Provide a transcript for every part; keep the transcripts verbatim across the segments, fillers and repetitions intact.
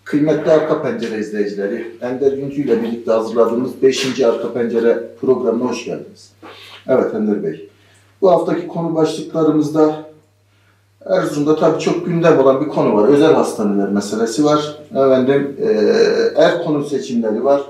Kıymetli Arka Pencere izleyicileri, Ender Güncü ile birlikte hazırladığımız beşinci Arka Pencere programına hoş geldiniz. Evet Ender Bey, bu haftaki konu başlıklarımızda Erzurum'da tabii çok gündem olan bir konu var. Özel hastaneler meselesi var. Efendim, e, Erkon'un seçimleri var.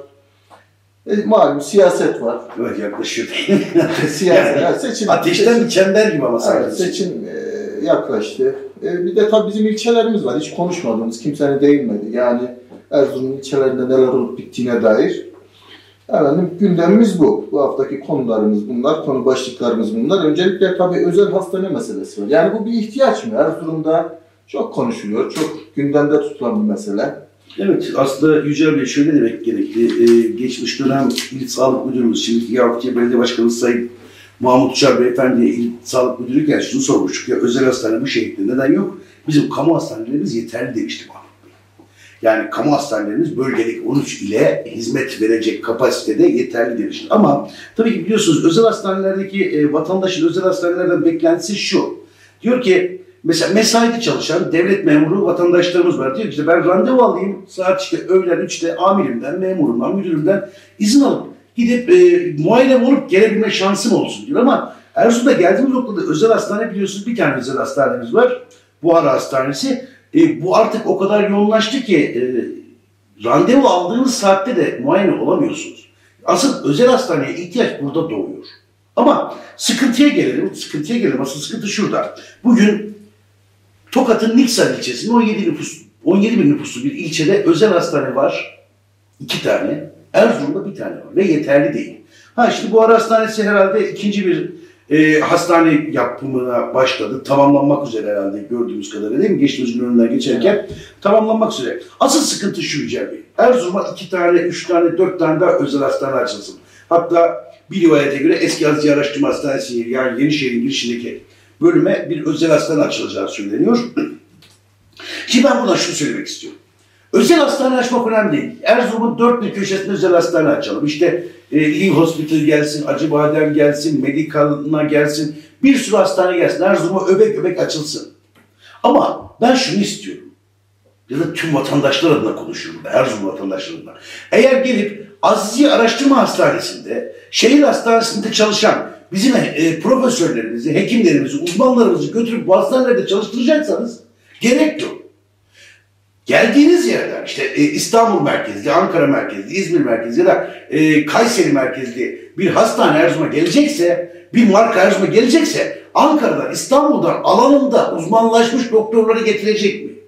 E, malum siyaset var. Evet, yaklaşıyor. Siyaset, yani, seçim, ateşten seçim, bir çember gibi ama evet, seçim e, yaklaştı. E, bir de tabii bizim ilçelerimiz var. Hiç konuşmadığımız, kimsenin değinmedi. Yani Erzurum'un ilçelerinde neler olup bittiğine dair. Efendim, gündemimiz bu. Bu haftaki konularımız bunlar, konu başlıklarımız bunlar. Öncelikle tabii özel hastane meselesi var. Yani bu bir ihtiyaç mı? Erzurum'da çok konuşuluyor, çok gündemde tutulan bir mesele. Evet, aslında Yücel Bey şöyle demek gerekli. Ee, geçmiş dönem İl Sağlık Müdürümüz, şimdiki Yavrukiye Belediye Başkanımız Sayın Mahmut Uçar Beyefendi'ye İl Sağlık Müdürü'yken şunu sormuştuk ya, özel hastane bu şehirde neden yok? Bizim kamu hastanelerimiz yeterli demişti Mahmut Bey. Yani kamu hastanelerimiz bölgelik on üç ile hizmet verecek kapasitede yeterli demişti. Ama tabii ki biliyorsunuz özel hastanelerdeki e, vatandaşın özel hastanelerden beklentisi şu. Diyor ki, mesela mesaide çalışan devlet memuru vatandaşlarımız var. Diyor ki işte ben randevu alayım saat işte öğlen üçte amirimden, memurumdan, müdürümden izin alıp gidip e, muayene olup gelebilme şansım olsun diyor. Ama Erzurum'da geldiğimiz noktada özel hastane biliyorsunuz bir tane özel hastanemiz var. Buhara Hastanesi. E, bu artık o kadar yoğunlaştı ki e, randevu aldığınız saatte de muayene olamıyorsunuz. Asıl özel hastaneye ihtiyaç burada doğuyor. Ama sıkıntıya gelelim, sıkıntıya gelelim. Asıl sıkıntı şurada. Bugün Tokat'ın Niksar ilçesinde on yedi nüfus, on yedi bin nüfuslu bir ilçede özel hastane var. İki tane. Erzurum'da bir tane var ve yeterli değil. Ha şimdi Buhara Hastanesi herhalde ikinci bir e, hastane yapımına başladı. Tamamlanmak üzere herhalde gördüğümüz kadarıyla değil mi? Geçtiğimiz gün önünden geçerken evet. Tamamlanmak üzere. Asıl sıkıntı şu Yücel Bey. Erzurum'a iki tane, üç tane, dört tane daha özel hastane açılsın. Hatta bir rivayete göre eski Aziye Araştırma Hastanesi yani Yenişehir'in girişindeki bölüme bir özel hastane açılacağı söyleniyor. Şimdi ben buradan şunu söylemek istiyorum. Özel hastane açmak önemli değil. Erzurum'un dört bir köşesinde özel hastane açalım. İşte e, Liv Hospital gelsin, Acıbadem gelsin, Medical'ına gelsin. Bir sürü hastane gelsin. Erzurum'a öbek öbek açılsın. Ama ben şunu istiyorum. Ya da tüm vatandaşlar adına konuşuyorum. Erzurum vatandaşları adına. Eğer gelip Aziye Araştırma Hastanesi'nde, şehir hastanesinde çalışan bizim e, profesörlerimizi, hekimlerimizi, uzmanlarımızı götürüp bu hastanelerde çalıştıracaksanız gerek yok. Geldiğiniz yerden işte e, İstanbul merkezli, Ankara merkezli, İzmir merkezli ya da e, Kayseri merkezli bir hastane Erzurum'a gelecekse, bir marka Erzurum'a gelecekse Ankara'dan, İstanbul'dan alanında uzmanlaşmış doktorları getirecek mi?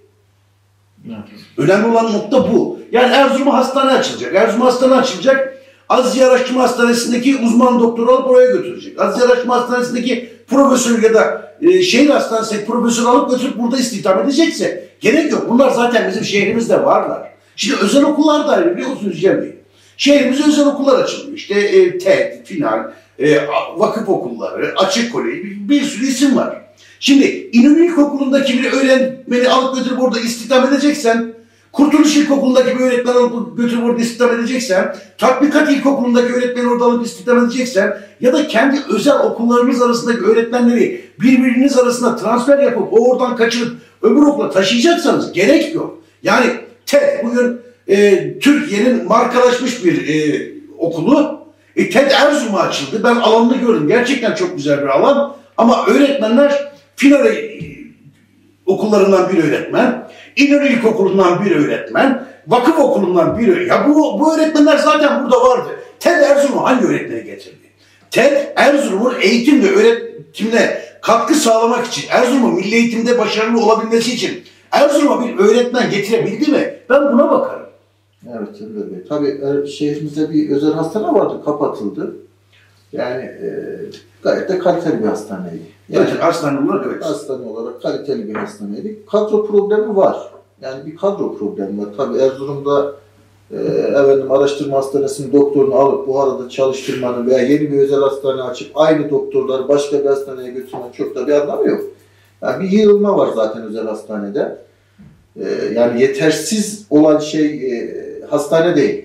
Evet. Önemli olan nokta bu. Yani Erzurum'a hastane açılacak. Erzurum'a hastane açılacak. Aziye Araştırma Hastanesi'ndeki uzman doktoru alıp oraya götürecek. Aziye Araştırma Hastanesi'ndeki profesör ya da e, şehir hastanesindeki profesör alıp götürüp burada istihdam edecekse gerek yok. Bunlar zaten bizim şehrimizde varlar. Şimdi özel okullar da öyle biliyor musunuz Yücel Bey? Şehrimizde özel okullar açılıyor. İşte e, T E D, Final, e, vakıf okulları, açık kolej, bir, bir sürü isim var. Şimdi İnönü İlkokulu'ndaki bir öğretmeni alıp götürüp orada istihdam edeceksen, Kurtuluş İlkokulu'ndaki bir öğretmeni alıp götürüp orada istihdam edeceksen, Tatbikat İlkokulu'ndaki öğretmeni orada alıp istihdam edeceksen ya da kendi özel okullarınız arasındaki öğretmenleri birbiriniz arasında transfer yapıp o oradan kaçırıp öbür okula taşıyacaksanız gerek yok. Yani T E D bugün e, Türkiye'nin markalaşmış bir e, okulu. E, T E D Erzurum'a açıldı. Ben alanını gördüm. Gerçekten çok güzel bir alan. Ama öğretmenler Finale e, okullarından bir öğretmen, İnönü İlkokulu'ndan bir öğretmen, vakıf okulundan bir öğretmen. Ya bu, bu öğretmenler zaten burada vardı. T E D Erzurum'a hangi öğretmeni getirdi? T E D Erzurum'un eğitim ve öğretimine katkı sağlamak için, Erzurum'un milli eğitimde başarılı olabilmesi için Erzurum'a bir öğretmen getirebildi mi? Ben buna bakarım. Evet, tabii. Tabii şehrimizde bir özel hastane vardı, kapatıldı. Yani e, gayet de kaliteli bir hastaneydi. Yani, evet, hastane olarak evet. Hastane olarak kaliteli bir hastaneydi. Kadro problemi var. Yani bir kadro problemi var. Tabii Erzurum'da e, efendim, araştırma hastanesinin doktorunu alıp bu arada çalıştırmanın veya yeni bir özel hastane açıp aynı doktorları başka bir hastaneye götürmenin çok da bir anlamı yok. Yani bir yığılma var zaten özel hastanede. E, yani yetersiz olan şey e, hastane değil.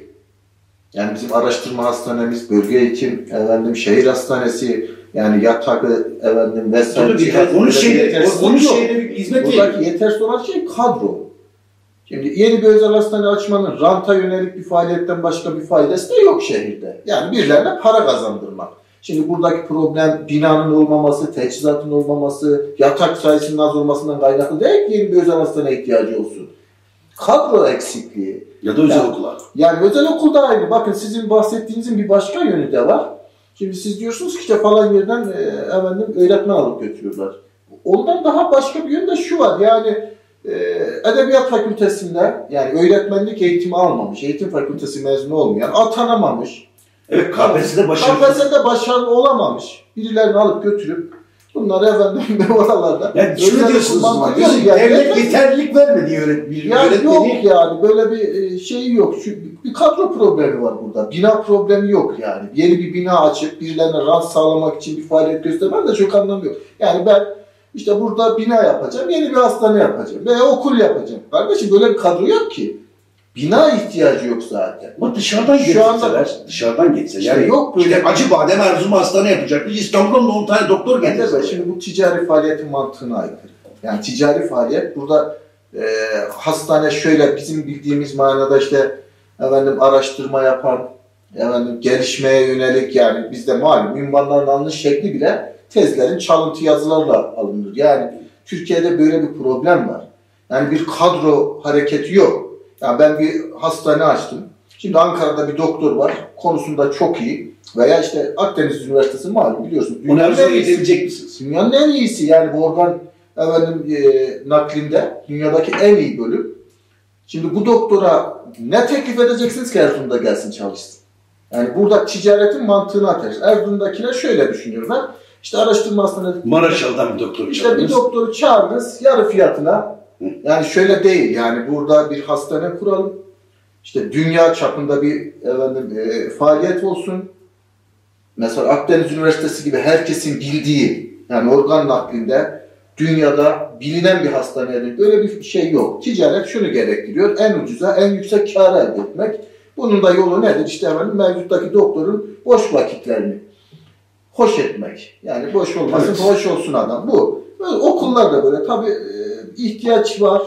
Yani bizim araştırma hastanemiz, bölge eğitim, efendim, şehir hastanesi, yani yatakı, efendim, vesaire. Onun şeyde, onun şeyde bir hizmet değil. Buradaki yetersiz olan şey kadro. Şimdi yeni bir özel hastane açmanın ranta yönelik bir faaliyetten başka bir faydası da yok şehirde. Yani birilerine para kazandırmak. Şimdi buradaki problem binanın olmaması, teçhizatın olmaması, yatak sayısının az olmasından kaynaklı değil ki yeni bir özel hastane ihtiyacı olsun. Kadro eksikliği. Ya da özel yani, okullar. Yani özel okulda aynı. Bakın sizin bahsettiğinizin bir başka yönü de var. Şimdi siz diyorsunuz ki işte falan yerden e, efendim, öğretmen alıp götürüyorlar. Ondan daha başka bir yönü de şu var. Yani e, Edebiyat Fakültesi'nde yani öğretmenlik eğitimi almamış, eğitim fakültesi mezunu olmayan, atanamamış. Evet, K P S S'de başarılı. K P S S'de başarılı olamamış. Birilerini alıp götürüp bunları efendim oralarda. Yani şunu diyorsunuz ama yani, devlet yeterlilik vermedi öğretmeni. Yani yok yani böyle bir şey yok. Şu, bir kadro problemi var burada. Bina problemi yok yani. Yeni bir bina açıp birilerine rant sağlamak için bir faaliyet göstermem de çok anlamı yok. Yani ben işte burada bina yapacağım, yeni bir hastane yapacağım veya okul yapacağım. Kardeşim böyle bir kadro yok ki. Bina ihtiyacı yok zaten. Ama dışarıdan Şu getirseler, anda, dışarıdan getirseler. işte yani yok böyle. İşte Acıbadem Erzurum hastane yapacak. Biz İstanbul'dan on tane doktor getirseler. Şimdi bu ticari faaliyetin mantığına aykırı. Yani ticari faaliyet burada e, hastane şöyle bizim bildiğimiz manada işte efendim araştırma yapan, efendim gelişmeye yönelik yani bizde malum ünvanların alınış şekli bile tezlerin çalıntı yazılarla alınır. Yani Türkiye'de böyle bir problem var. Yani bir kadro hareketi yok. Yani ben bir hastane açtım. Şimdi Ankara'da bir doktor var. Konusunda çok iyi. Veya işte Akdeniz Üniversitesi malum biliyorsunuz. Onu Erzurum'a getirecek misiniz? Dünyanın en iyisi yani bu organ efendim, e, naklinde dünyadaki en iyi bölüm. Şimdi bu doktora ne teklif edeceksiniz ki Erzurum'da gelsin çalışsın? Yani burada ticaretin mantığını atarız. Erzurum'dakiler şöyle düşünüyorlar. İşte araştırma hastanesi. Maraşal'dan bir doktor İşte çağırdınız. bir doktoru çağırdınız yarı fiyatına. Yani şöyle değil yani burada bir hastane kuralım. İşte dünya çapında bir efendim, e, faaliyet olsun. Mesela Akdeniz Üniversitesi gibi herkesin bildiği yani organ naklinde dünyada bilinen bir hastaneye böyle bir şey yok. Ticaret şunu gerektiriyor. En ucuza en yüksek kârı elde etmek. Bunun da yolu nedir? İşte efendim mevcuttaki doktorun boş vakitlerini hoş etmek. Yani boş olmasın, evet. Hoş olsun adam. Bu. Böyle okullarda böyle tabii e, ihtiyaç var.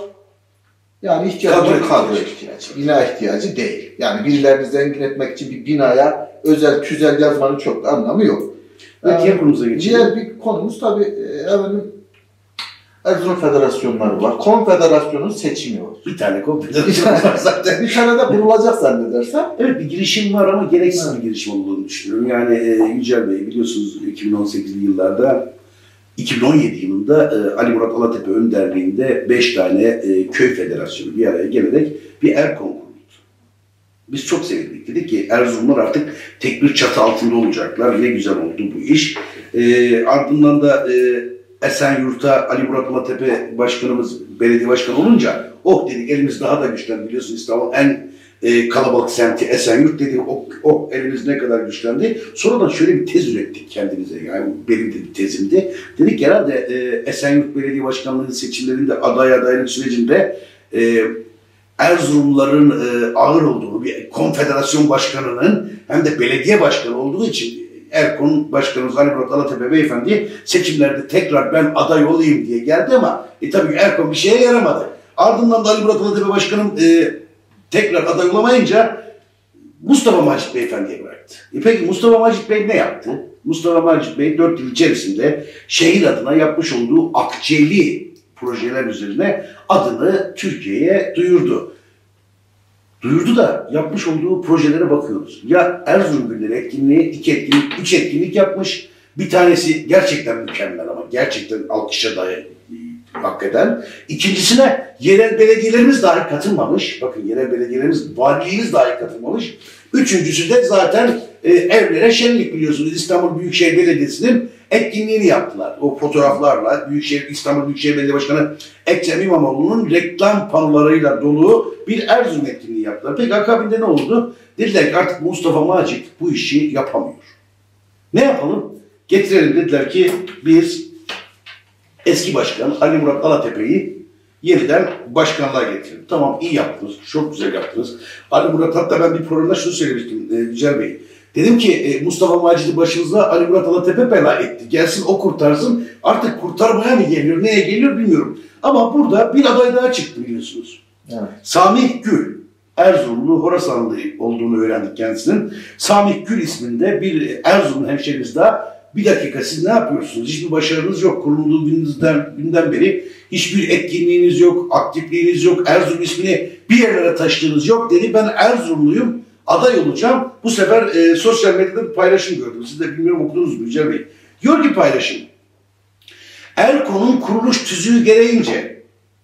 Yani ihtiyaç var. Kadro ihtiyacı. Bina ihtiyacı değil. Yani birilerini zengin etmek için bir binaya özel tüzel yazmanın çok da anlamı yok. Evet, diğer konumuza geçelim. Diğer bir konumuz tabii efendim Erzurum Federasyonları var. Konfederasyonun seçimi var. Bir tane konfederasyon var zaten. Bir tane de kurulacak zannedersem. Evet, bir girişim var ama gereksiz bir girişim olduğunu düşünüyorum. Yani e, Yücel Bey biliyorsunuz iki bin on sekizli yıllarda iki bin on yedi yılında e, Ali Murat Alatepe önderliğinde beş tane e, köy federasyonu bir araya gelerek bir Erkon kuruldu. Biz çok sevindik. Dedik ki Erzurumlar artık tek bir çatı altında olacaklar. Ne güzel oldu bu iş. E, ardından da e, Esenyurt'a Ali Murat Alatepe başkanımız belediye başkanı olunca oh dedik elimiz daha da güçlendi. Biliyorsunuz İstanbul en e, kalabalık semti Esenyurt dedik. Oh, oh elimiz ne kadar güçlendi. Sonradan şöyle bir tez ürettik kendimize. Yani benim de bir tezimdi. Dedik herhalde e, Esenyurt Belediye Başkanlığı seçimlerinde aday adaylık sürecinde e, Erzurumların e, ağır olduğu bir konfederasyon başkanının hem de belediye başkanı olduğu için Erkon Başkanımız Ali Murat Alatepe Beyefendi seçimlerde tekrar ben aday olayım diye geldi ama e, tabii Erkon bir şeye yaramadı. Ardından da Ali Murat Alatepe Başkanım e, tekrar aday olamayınca Mustafa Macit Beyefendi'ye bıraktı. E peki Mustafa Macit Bey ne yaptı? Mustafa Macit Bey dört yıl içerisinde şehir adına yapmış olduğu akçeli projeler üzerine adını Türkiye'ye duyurdu. Duyurdu da yapmış olduğu projelere bakıyoruz. Ya Erzurum Günleri etkinliği, iki etkinlik, üç etkinlik yapmış. Bir tanesi gerçekten mükemmel ama gerçekten alkışa dair hak eden. İkincisine yerel belediyelerimiz dahi katılmamış. Bakın yerel belediyelerimiz, valiliğimiz dahi katılmamış. Üçüncüsü de zaten e, evlere şenlik biliyorsunuz. İstanbul Büyükşehir Belediyesi'nin etkinliğini yaptılar. O fotoğraflarla Büyükşehir, İstanbul Büyükşehir Belediye Başkanı Ekrem İmamoğlu'nun reklam panolarıyla dolu bir Erzurum etkinliği yaptılar. Peki akabinde ne oldu? Dediler ki artık Mustafa Macit bu işi yapamıyor. Ne yapalım? Getirelim dediler ki biz eski başkan Ali Murat Alatepe'yi yeniden başkanlığa getirelim. Tamam iyi yaptınız, çok güzel yaptınız. Ali Murat hatta ben bir programda şunu söylemiştim e, Yücel Bey. Dedim ki e, Mustafa Macit'i başınıza Ali Murat Alatepe bela etti. Gelsin o kurtarsın. Artık kurtarmaya mı geliyor, neye geliyor bilmiyorum. Ama burada bir aday daha çıktı biliyorsunuz. Evet. Samih Gül, Erzurumlu, Horasanlı olduğunu öğrendik kendisinin. Samih Gül isminde bir Erzurum hemşerimiz daha. Bir dakika, siz ne yapıyorsunuz? Hiçbir başarınız yok. Kurulduğu günden, günden beri hiçbir etkinliğiniz yok, aktifliğiniz yok. Erzurum ismini bir yerlere taşıdığınız yok dedi. Ben Erzurumluyum, aday olacağım. Bu sefer e, sosyal medyada bir paylaşım gördüm. Siz de bilmiyorum okudunuz mu Yücel Bey? Diyor ki paylaşım. Erko'nun kuruluş tüzüğü gereğince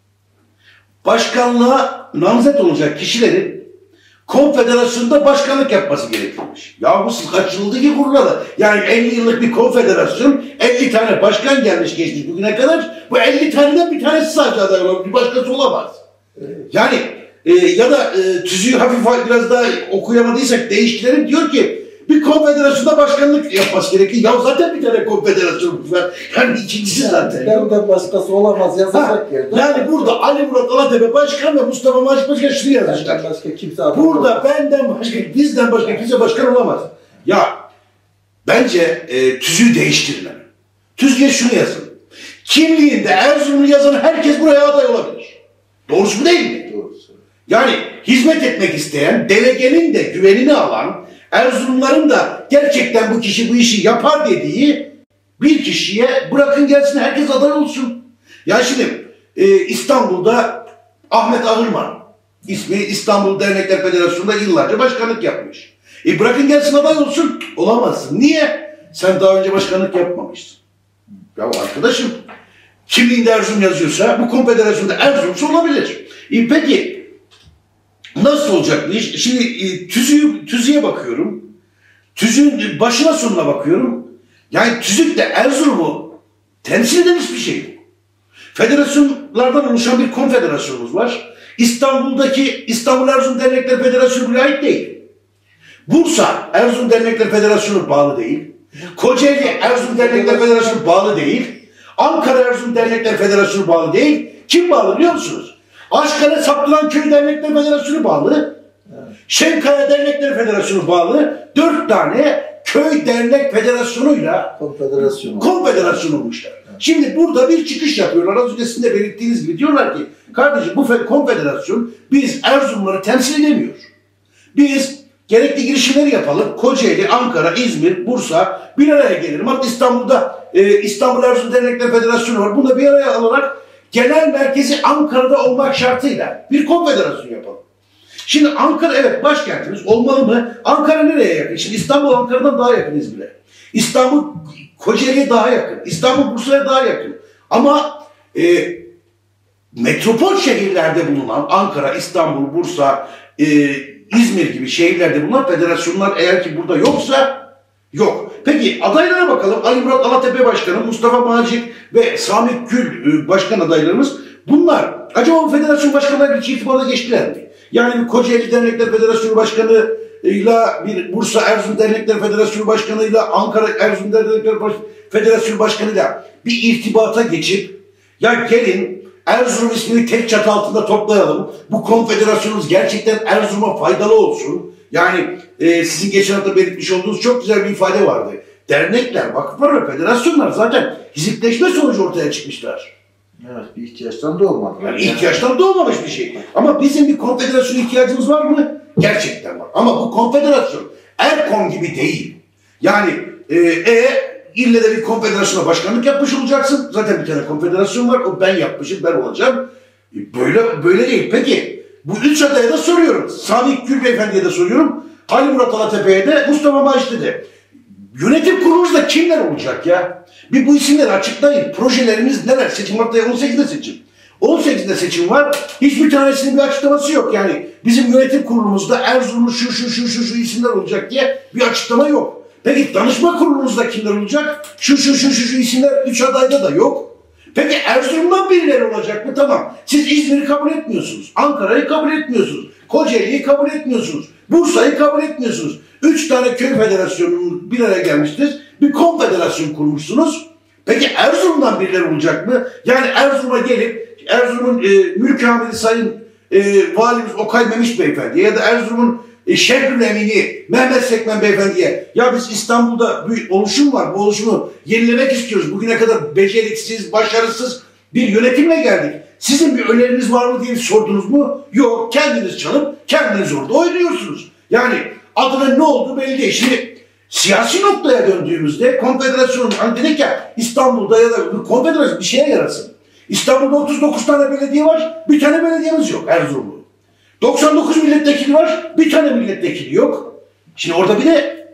başkanlığa namzet olacak kişilerin konfederasyonda başkanlık yapması gerekirmiş. Ya bu siz kaç yıldır ki kurulalı? Yani elli yıllık bir konfederasyon, elli tane başkan gelmiş geçmiş bugüne kadar. Bu elli taneden bir tanesi sadece aday olabilir, bir başkası olamaz. Evet. Yani e, ya da e, tüzüğü hafif biraz daha okuyamadıysak değiştirelim, diyor ki bir konfederasyonda başkanlık yapması gerekir. Ya zaten bir tane konfederasyon var. Yani ikincisi zaten. Nereden başkası olamaz yazacak yerde. Yani burada Ali Murat Alatepe başkan ve Mustafa Maçk başkan şunu yazmışlar. Benden başka kimse burada olamaz. benden başka, bizden başka kimse başkan olamaz. Ya bence e, tüzüğü değiştirin. Tüzüğe şunu yazın. Kimliğinde Erzurumlu yazan herkes buraya aday olabilir. Doğrusu bu değil mi? Doğrusu. Yani hizmet etmek isteyen, delegenin de güvenini alan, Erzurumların da gerçekten bu kişi bu işi yapar dediği bir kişiye bırakın gelsin, herkes aday olsun. Ya şimdi e, İstanbul'da Ahmet Ağırman ismi İstanbul Dernekler Federasyonu'nda yıllarca başkanlık yapmış. E bırakın gelsin aday olsun. Olamazsın. Niye? Sen daha önce başkanlık yapmamışsın. Ya arkadaşım, kimliğinde Erzurum yazıyorsa bu konfederasyonda Erzurum'sa olabilir. E peki nasıl olacak bu iş? Şimdi e, tüzüğü, tüzüğe bakıyorum. Tüzüğün başına sonuna bakıyorum. Yani tüzükte Erzurum'u temsil eden hiçbir şey yok. Federasyonlardan oluşan bir konfederasyonumuz var. İstanbul'daki İstanbul Erzurum Dernekler Federasyonu'na ait değil. Bursa Erzurum Dernekler Federasyonu bağlı değil. Kocaeli Erzurum Dernekler Federasyonu bağlı değil. Ankara Erzurum Dernekler Federasyonu bağlı değil. Kim bağlı biliyor musunuz? Aşkale Saptıranköy Dernekler Federasyonu bağlı. Evet. Şenkaya Dernekler Federasyonu bağlı. Dört tane köy dernek federasyonuyla konfederasyon konfederasyon olmuşlar. Evet. Şimdi burada bir çıkış yapıyorlar. Az öncesinde belirttiğiniz gibi diyorlar ki kardeşim bu konfederasyon biz Erzurumları temsil edemiyor. Biz gerekli girişimleri yapalım. Kocaeli, Ankara, İzmir, Bursa bir araya gelelim. Hatta İstanbul'da e, İstanbul Erzurum Dernekler Federasyonu var. Bunu da bir araya alarak genel merkezi Ankara'da olmak şartıyla bir konfederasyon yapalım. Şimdi Ankara evet başkentimiz olmalı mı? Ankara nereye yakın? Şimdi İstanbul Ankara'dan daha yakın İzmir'e. İstanbul Kocaeli'ye daha yakın. İstanbul Bursa'ya daha yakın. Ama e, metropol şehirlerde bulunan Ankara, İstanbul, Bursa, e, İzmir gibi şehirlerde bulunan federasyonlar eğer ki burada yoksa yok. Peki adaylara bakalım. Ali Murat Alatepe Başkanı, Mustafa Maçk ve Samih Gül Başkan adaylarımız. Bunlar acaba bu federasyon başkanlarıyla hiç irtibata geçtiler mi? Yani bir Kocaeli Dernekler Federasyonu Başkanı'yla bir Bursa Erzurum Dernekler Federasyonu Başkanı'yla Ankara Erzurum Dernekler Federasyonu Başkanı'yla bir irtibata geçip ya gelin Erzurum ismini tek çatı altında toplayalım. Bu konfederasyonumuz gerçekten Erzurum'a faydalı olsun. Yani e, sizin geçen hafta belirtmiş olduğunuz çok güzel bir ifade vardı. Dernekler, vakıflar ve federasyonlar zaten hizipleşme sonucu ortaya çıkmışlar. Evet, bir ihtiyaçtan doğmadı. Yani ihtiyaçtan doğmamış bir şey. Ama bizim bir konfederasyon ihtiyacımız var mı? Gerçekten var. Ama bu konfederasyon Erkon gibi değil. Yani e, e ille de bir konfederasyona başkanlık yapmış olacaksın. Zaten bir tane konfederasyon var. O ben yapmışım, ben olacağım. E, böyle böyle değil. Peki bu üç adaya da soruyorum. Samih Gül Beyefendi'ye de soruyorum. Ali Murat Alatepe'ye de, Mustafa Maçk'e de. Yönetim kurulumuzda kimler olacak ya? Bir bu isimleri açıklayın. Projeleriniz neler? Seçim haftaya on sekizde seçim. on sekizde seçim var. Hiçbir tanesinin bir açıklaması yok. Yani bizim yönetim kurulumuzda Erzurum'un şu şu şu şu şu isimler olacak diye bir açıklama yok. Peki danışma kurulumuzda kimler olacak? Şu şu şu şu şu isimler üç adayda da yok. Peki Erzurum'dan birileri olacak mı? Tamam. Siz İzmir'i kabul etmiyorsunuz. Ankara'yı kabul etmiyorsunuz. Kocaeli'yi kabul etmiyorsunuz. Bursa'yı kabul etmiyorsunuz. Üç tane köy federasyonunun bir araya gelmiştir. Bir konfederasyon kurmuşsunuz. Peki Erzurum'dan birileri olacak mı? Yani Erzurum'a gelip Erzurum'un e, mülk amiri sayın e, valimiz Okay Memiş Beyefendi'ye ya da Erzurum'un e, Şehrül Emini Mehmet Sekmen Beyefendi'ye ya biz İstanbul'da bir oluşum var. Bu oluşumu yenilemek istiyoruz. Bugüne kadar beceriksiz, başarısız bir yönetimle geldik. Sizin bir öneriniz var mı diye sordunuz mu? Yok. Kendiniz çalıp kendiniz orada oynuyorsunuz. Yani adının ne olduğu belli değil. Şimdi siyasi noktaya döndüğümüzde konfederasyonun hani dedik ya İstanbul'da ya da konfederasyon bir şeye yarasın. İstanbul'da otuz dokuz tane belediye var. Bir tane belediyemiz yok Erzurumlu. doksan dokuz milletvekili var. Bir tane milletvekili yok. Şimdi orada bir de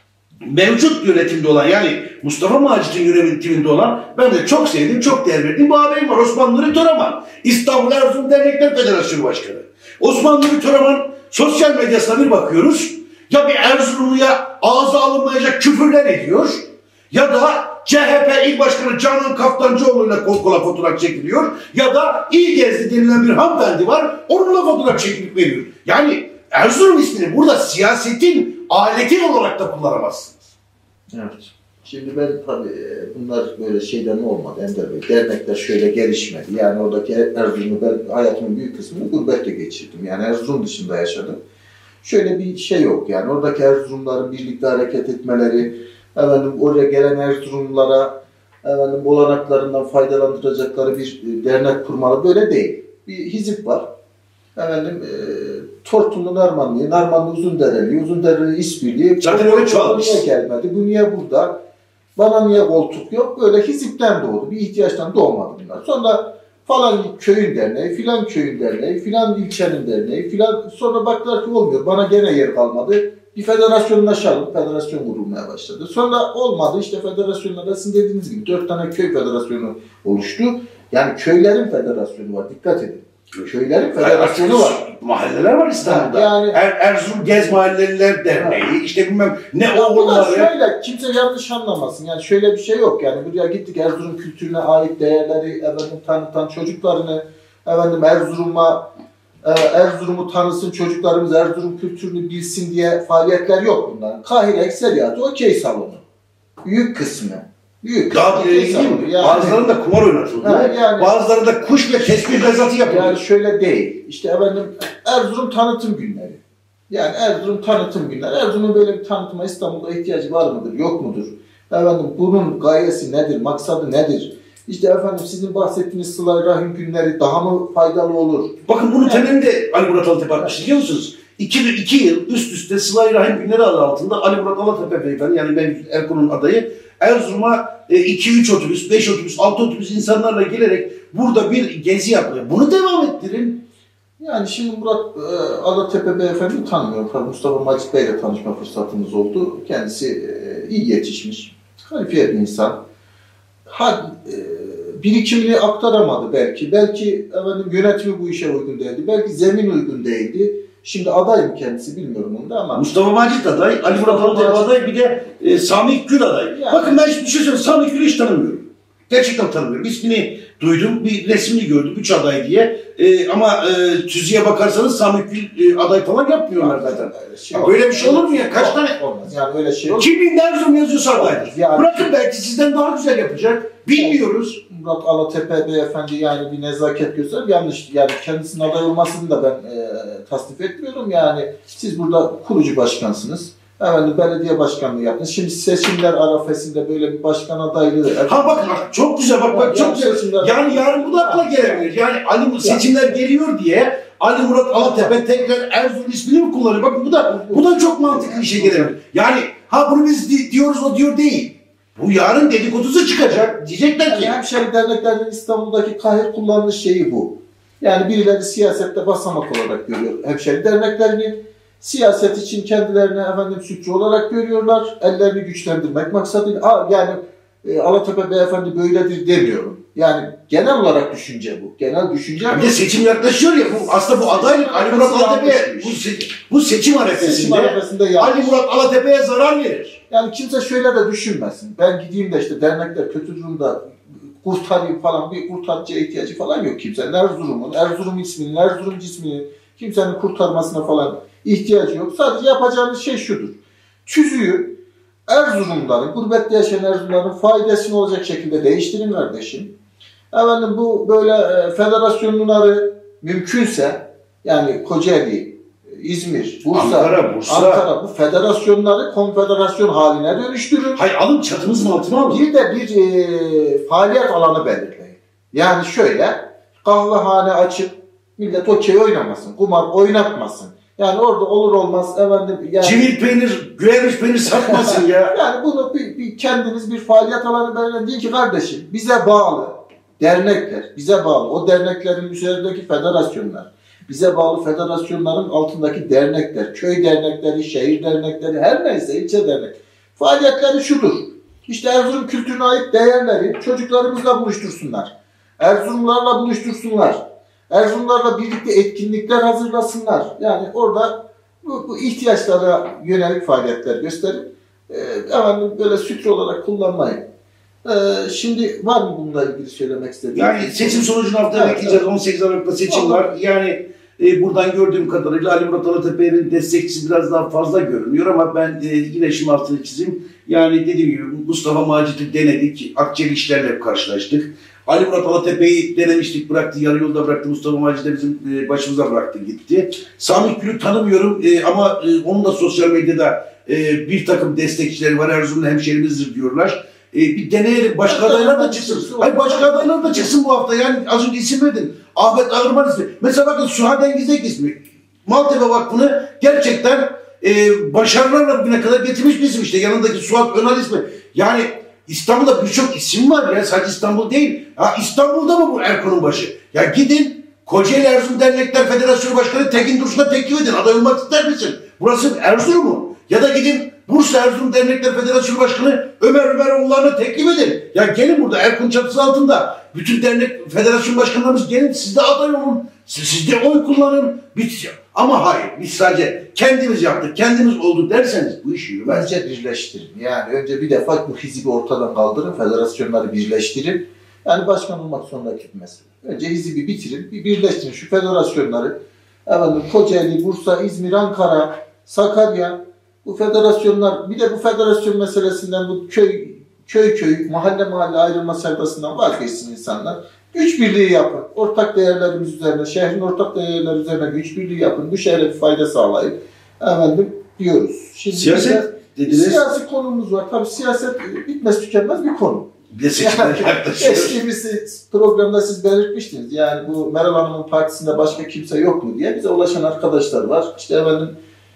mevcut yönetimde olan yani Mustafa Macit'in yönetiminde olan ben de çok sevdiğim, çok değer verdiğim bir ağabeyim var. Osman Nuri Toraman. İstanbul Erzurum Dernekler Federasyonu Başkanı. Osman Nuri Toraman sosyal medyasına bir bakıyoruz. Ya bir Erzurumlu'ya ağza alınmayacak küfürler ediyor ya da C H P İl Başkanı Canan Kaftancıoğlu'yla kol kola fotoğraf çekiliyor ya da İyi Gezdi denilen bir hanımefendi var onunla fotoğraf çekilip veriyor. Yani Erzurum ismini burada siyasetin aleti olarak da kullanamazsınız. Evet. Şimdi ben tabii bunlar böyle şeyden olmadı Ender Bey. Dernekler şöyle gelişmedi. Yani oradaki Erzurum'u ben hayatımın büyük kısmını gurbette geçirdim. Yani Erzurum dışında yaşadım. Şöyle bir şey yok yani oradaki Erzurumların birlikte hareket etmeleri, efendim oraya gelen Erzurumlulara efendim olanaklarından faydalandıracakları bir dernek kurmalı böyle değil. Bir hizip var. Efendim e, Tortumlu Narmanlı, Narmanlı Uzundereli, Uzundereli İspirli. Zaten öyle çoğalmış. Niye gelmedi? Bu niye burada? Bana niye koltuk yok? Böyle hizipten doğdu. Bir ihtiyaçtan doğmadı bunlar. Sonra falan köyün derneği, filan köyün derneği, filan ilçenin derneği, filan sonra baktılar ki olmuyor. Bana gene yer kalmadı. Bir federasyonlaşalım. Federasyon kurulmaya başladı. Sonra olmadı. İşte federasyonlar sizin dediğiniz gibi dört tane köy federasyonu oluştu. Yani köylerin federasyonu var. Dikkat edin. Köylerin federasyonu var. Mahalleler var İstanbul'da. Yani, er, Erzurum Gez Mahalleliler Derneği, ha. işte bilmem ne oğulları. Şöyle, kimse yanlış anlamasın. Yani şöyle bir şey yok. Yani buraya gittik Erzurum kültürüne ait değerleri efendim tanıtan çocuklarını efendim Erzurum'a Erzurum'u tanısın çocuklarımız Erzurum kültürünü bilsin diye faaliyetler yok bunların. Kahire ekseriyatı okey salonu. Büyük kısmı. Büyük. Daha bir yere gideyim mi? Yani, bazılarında kumar oynatıldı. Yani, bazılarında kuş ve tesbih gazatı yapıldı. Yani şöyle değil. İşte efendim Erzurum tanıtım günleri. Yani Erzurum tanıtım günleri. Erzurum'un böyle bir tanıtıma İstanbul'da ihtiyacı var mıdır? Yok mudur? Efendim bunun gayesi nedir? Maksadı nedir? İşte efendim sizin bahsettiğiniz Sıla-i Rahim günleri daha mı faydalı olur? Bakın bunun yani, temelinde Ali Murat Alatepe atmış. Biliyor musunuz? İki, iki yıl üst üste Sıla-i Rahim günleri adı altında Ali Murat Alatepe beyefendi yani mevcut Erko'nun adayı Erzurum'a iki üç otobüs, beş otobüs, altı otobüs insanlarla gelerek burada bir gezi yapıyor. Bunu devam ettirin. Yani şimdi Murat e, Alatepe beyefendi tanımıyorum. Tabii Mustafa Macit Bey ile tanışma fırsatımız oldu. Kendisi e, iyi yetişmiş, kalifiye bir insan. Ha, e, birikimini aktaramadı belki. Belki efendim, yönetimi bu işe uygun değildi. Belki zemin uygun değildi. Şimdi aday mı kendisi bilmiyorum onu da ama. Mustafa Macit aday, Ali Murat Alatepe aday, bir de e, Sami Gül aday. Yani. Bakın ben şimdi bir şey söyleyeyim. Sami Gül'ü hiç tanımıyorum. Gerçekten tanımıyorum. İsmini duydum, bir resmini gördüm, üç aday diye. E, ama e, tüzüğe bakarsanız Sami Gül e, aday falan yapmıyorlar zaten. Şey ya böyle bir şey olur mu ya? Kaç tane? Olmaz. Yani öyle şey olur. Kim bin Erzurum yazıyorsa adaydır. Yani, bırakın belki sizden daha güzel yapacak. Bilmiyoruz. Murat Alatepe beyefendi yani bir nezaket gösterip yanlış. Yani kendisinin aday olmasını da ben e, tasnif etmiyorum. Yani siz burada kurucu başkansınız. Efendim belediye başkanlığı yaptınız. Şimdi seçimler arafesinde böyle bir başkan adaylığı. Ha bak bak çok güzel bak bak çok güzel. Yani yarın bu da akla gelebilir. Yani Ali seçimler geliyor diye Ali Murat Alatepe tekrar Erzurum ismini mi kullanıyor? Bakın bu da bu da çok mantıklı bir şey gelebilir. Yani ha bunu biz di diyoruz o diyor değil. Bu yarın dedikodusu çıkacak. Diyecekler ki. Yani hemşeri derneklerinin İstanbul'daki kahir kullanılış şeyi bu. Yani birileri siyasette basamak olarak görüyor hemşeri derneklerini. Siyaset için kendilerini efendim sütçü olarak görüyorlar. Ellerini güçlendirmek maksadıyla. Yani e, Alatepe beyefendi böyledir demiyorum. Yani genel olarak düşünce bu. Genel düşünce bu. Bir de seçim yaklaşıyor ya. Bu, aslında bu adaylık Ali Murat Alatepe'ye bu, se bu seçim arefesinde, seçim arefesinde Ali Murat Alatepe'ye zarar verir. Yani kimse şöyle de düşünmesin. Ben gideyim de işte dernekler kötü durumda kurtarayım falan, bir kurtarıcıya ihtiyacı falan yok kimsenin. Erzurum'un, Erzurum isminin, Erzurum cisminin kimsenin kurtarmasına falan ihtiyacı yok. Sadece yapacağınız şey şudur. Tüzüğü Erzurumluların, gurbette yaşayan Erzurumluların faydasına olacak şekilde değiştirin kardeşim. Efendim bu böyle e, federasyonları mümkünse yani Kocaeli, İzmir, Bursa, Ankara, Bursa. Ankara bu federasyonları konfederasyon haline dönüştürün. Hayır alın çatınızın altına alın. Bir de bir e, faaliyet alanı belirleyin. Yani şöyle kahvehane açıp millet okey oynamasın, kumar oynatmasın. Yani orada olur olmaz efendim yani... Civil peynir, güvermiş peynir satmasın ya. Yani bunu bir, bir kendiniz bir faaliyet alanı belirleyin. Deyin ki kardeşim bize bağlı dernekler, bize bağlı o derneklerin üzerindeki federasyonlar, bize bağlı federasyonların altındaki dernekler, köy dernekleri, şehir dernekleri, her neyse ilçe dernek. Faaliyetleri şudur. İşte Erzurum kültürüne ait değerleri çocuklarımızla buluştursunlar. Erzurumlarla buluştursunlar. Erzurumlarla birlikte etkinlikler hazırlasınlar. Yani orada bu, bu ihtiyaçlara yönelik faaliyetler gösterin. Ee, efendim böyle sütre olarak kullanmayın. Ee, şimdi var mı bununla ilgili söylemek istediğim? Yani seçim sonucunu haftaya evet, bekleyeceğiz. Evet. on sekiz Aralık'ta seçim var. Yani e, buradan gördüğüm kadarıyla Ali Murat Alatepe'nin destekçisi biraz daha fazla görünüyor ama ben e, yine şimdi altını çizeyim. Yani dediğim gibi Mustafa Macit'i denedik. Akçeli işlerle karşılaştık. Ali Murat Alatepe'yi denemiştik, bıraktı, yarı yolda bıraktı. Mustafa Macit de bizim e, başımıza bıraktı, gitti. Sami Gül'ü tanımıyorum e, ama e, onun da sosyal medyada e, bir takım destekçileri var. Erzurum'da hemşehrimizdir diyorlar. E, bir deneyelim. Başka adaylar da çıksın. Hayır, başka adaylar da çıksın bu hafta. Yani az önce isim verdin. Ahmet Ağırman ismi. Mesela bakın Suha Dengizek ismi. Maltepe Vakfı'nı gerçekten e, başarılarla bugüne kadar getirmiş bizim işte. Yanındaki Suat Önal ismi. Yani İstanbul'da birçok isim var ya. Sadece İstanbul değil. Ha, İstanbul'da mı bu Erkon'un başı? Ya gidin Kocaeli Erzurum Dernekler Federasyonu Başkanı Tekin Dursun'a teklif edin. Aday olmak ister misin? Burası Erzurum mu? Ya da gidin Bursa Erzurum Dernekler Federasyonu Başkanı Ömer Ömeroğulları'na teklif edin. Ya gelin burada Erkun çatısı altında. Bütün dernek federasyon başkanlarımız gelin, siz de aday olun. Siz, siz de oy kullanın. Bit Ama hayır, biz sadece kendimiz yaptık, kendimiz oldu derseniz bu iş yürümez. Bence birleştirin. Yani önce bir defa bu hizibi ortadan kaldırın, federasyonları birleştirin. Yani başkan olmak zorundaki bir mesele. Önce hizibi bitirin, bir birleştirin şu federasyonları. Efendim, Kocaeli, Bursa, İzmir, Ankara, Sakarya, bu federasyonlar, bir de bu federasyon meselesinden, bu köy köy köy, mahalle mahalle ayrılma sevdasından vazgeçsin insanlar. Güç birliği yapın. Ortak değerlerimiz üzerine, şehrin ortak değerleri üzerine güç birliği yapın. Bu şehre bir fayda sağlayın. Efendim diyoruz. Şimdi siyaset dediniz. Siyasi konumuz var. Tabii siyaset bitmez tükenmez bir konu. Bir de seçimler yaklaşıyor. Geçtiğimiz programda siz belirtmiştiniz. Yani bu Meral Hanım'ın partisinde başka kimse yok mu diye bize ulaşan arkadaşlar var. İşte efendim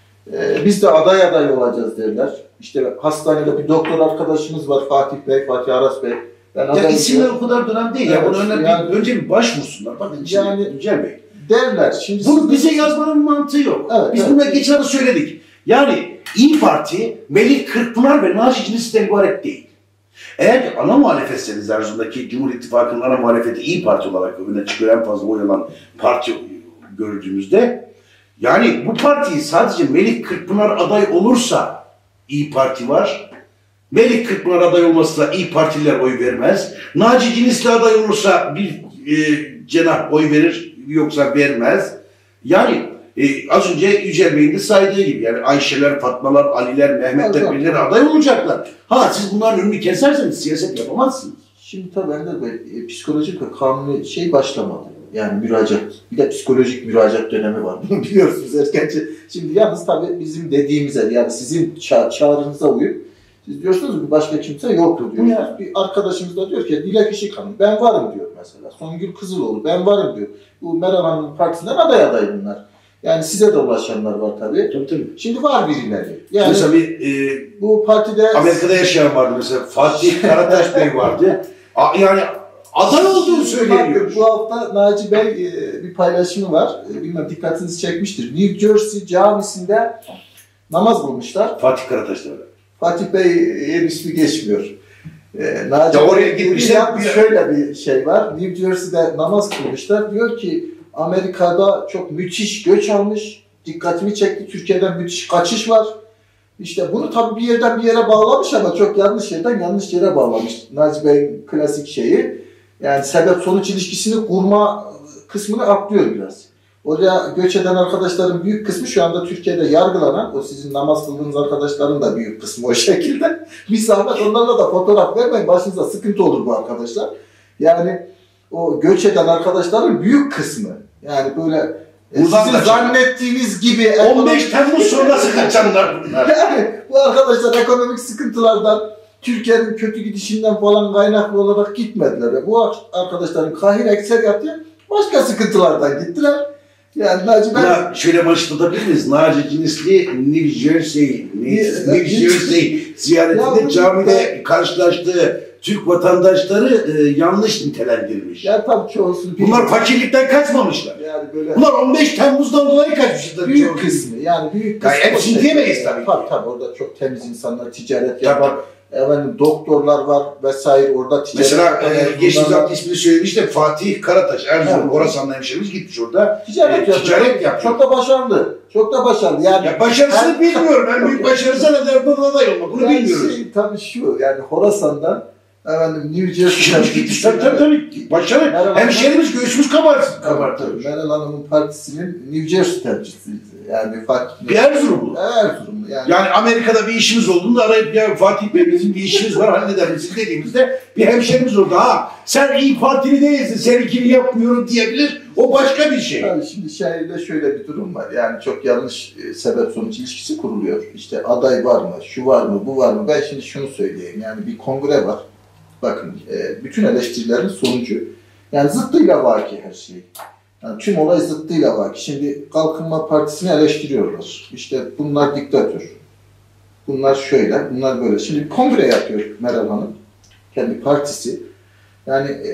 e, biz de aday aday olacağız derler. İşte hastanede bir doktor arkadaşımız var, Fatih Bey, Fatih Aras Bey. Ben Ya isimler o kadar dönem değil. Evet, ya. Bunun önüne yani, bir, önce bir başvursunlar. Bakın şimdi yani, Yücel Bey. Derler. Şimdi bunu siz... bize yazmanın mantığı yok. Evet, Biz evet. bunları geçen hafta söyledik. Yani İYİ Parti, Melih Kırkpınar ve Naci Cinis'ten ibaret değil. Eğer ana muhalefetseniz Erzurum'daki Cumhur İttifakı'nın ana muhalefeti İYİ Parti olarak öne çıkıyor, en fazla oy alan parti gördüğümüzde, yani bu partiyi sadece Melih Kırkpınar aday olursa İYİ Parti var. Melih Kırkpınar aday olmazsa İYİ Partililer oy vermez. Naci Cinis'le aday olursa bir e, cenah oy verir, yoksa vermez. Yani e, az önce Yücel Bey'in de saydığı gibi, yani Ayşeler, Fatmalar, Aliler, Mehmetler, birileri aday olacaklar. Ha, siz bunların önünü keserseniz siyaset yapamazsınız. Şimdi tabii bende böyle psikolojik ve kanuni şey başlamadı. Yani müracaat. Bir de psikolojik müracaat dönemi var. Bunu biliyorsunuz erkenci. Şimdi yalnız tabii bizim dediğimize, yani sizin ça çağrınıza uyup, siz diyorsunuz ki başka kimse yoktur diyorsunuz. Bir arkadaşımız da diyor ki Dilek Işık Hanım ben varım diyor mesela. Songül Kızıloğlu ben varım diyor. Bu Meral Hanım'ın partisinden aday aday bunlar. Yani size de ulaşanlar var tabii. Tabii tabii. Şimdi var birileri. Yani mesela bir e, bu partide Amerika'da yaşayan vardı mesela. Fatih Karataş Bey vardı. A, yani aday olduğunu söyleniyor. Bu hafta Naci Bey e, bir paylaşımı var. E, bilmem dikkatinizi çekmiştir. New Jersey camisinde namaz bulmuşlar. Fatih Karataş da öyle. Fatih Bey'in ismi geçmiyor. E, Naci ya oraya Bey gitmişler. bir şöyle bir şey var. New Jersey'de namaz kılmışlar. Diyor ki Amerika'da çok müthiş göç almış. Dikkatimi çekti. Türkiye'den müthiş kaçış var. İşte bunu tabii bir yerden bir yere bağlamış ama çok yanlış yerden yanlış yere bağlamış. Naci Bey'in klasik şeyi. Yani sebep-sonuç ilişkisini kurma kısmını atlıyor biraz. Oraya göç eden arkadaşların büyük kısmı şu anda Türkiye'de yargılanan, o sizin namaz kıldığınız arkadaşların da büyük kısmı o şekilde. Bir zahmet onlarla da fotoğraf vermeyin, başınıza sıkıntı olur bu arkadaşlar. Yani o göç eden arkadaşların büyük kısmı. Yani böyle Buradan sizin zannettiğiniz gibi on beş Temmuz sonrası kaçanlar bunlar. Yani bu arkadaşlar ekonomik sıkıntılardan, Türkiye'nin kötü gidişinden falan kaynaklı olarak gitmediler. Bu arkadaşların kahir ekseriyatı Başka sıkıntılardan gittiler. Yani Naci ben... Ya şöyle başlatabilir miyiz? Naci Cinisli New Jersey, New, New Jersey ziyaretinde camide karşılaştığı Türk vatandaşları e, yanlış nitelendirmiş. Ya tabii çoğusu... Bunlar fakirlikten kaçmamışlar. Yani böyle... Bunlar on beş Temmuz'dan dolayı kaçmışlar. Büyük çoğusu. kısmı yani büyük kısmı... Yani hepsini diyemeyiz tabii. Tabii tabii orada çok temiz insanlar ticaret yapar. Efendim doktorlar var vesaire orada ticaret. Mesela e, geçtiğimiz hafta ismini söylemiştim Fatih Karataş, Erzurum, evet. Horasanlı hemşerimiz gitmiş orada. Ticaret, e, ticaret yapıyor. Çok da başarılı. Çok da başarılı. Yani ya başarısını her, bilmiyorum. Ben büyük başarısı ne der burada da yok. Bunu yani bilmiyoruz. Şey, tabii şu yani Horasan'dan efendim New Jersey'den gitmiş. Tabii tabii tabii. Başarı. Meral hemşerimiz göğsümüz kabarsın. Kabartıyor. Meral Hanım'ın partisinin New Jersey temsilcisiydi. Yani Fatih bir Erzurumlu. Erzurumlu yani. Yani Amerika'da bir işimiz olduğunda arayıp ya Fatih Bey bizim bir işimiz var halleder misiniz dediğimizde bir hemşerimiz orada. Ha sen iyi partili değilsin, seninkini yapmıyorum diyebilir. O başka bir şey. Yani şimdi şehirde şöyle bir durum var. Yani çok yanlış e, sebep sonuç ilişkisi kuruluyor. İşte aday var mı, şu var mı, bu var mı? Ben şimdi şunu söyleyeyim. Yani bir kongre var. Bakın e, bütün eleştirilerin sonucu yani zıttıyla vaki her şey. Yani tüm olay zıttıyla vaki. Şimdi Kalkınma Partisi'ni eleştiriyorlar. İşte bunlar diktatör. Bunlar şöyle, bunlar böyle. Şimdi bir kongre yapıyor Meral Hanım. Kendi partisi. Yani e,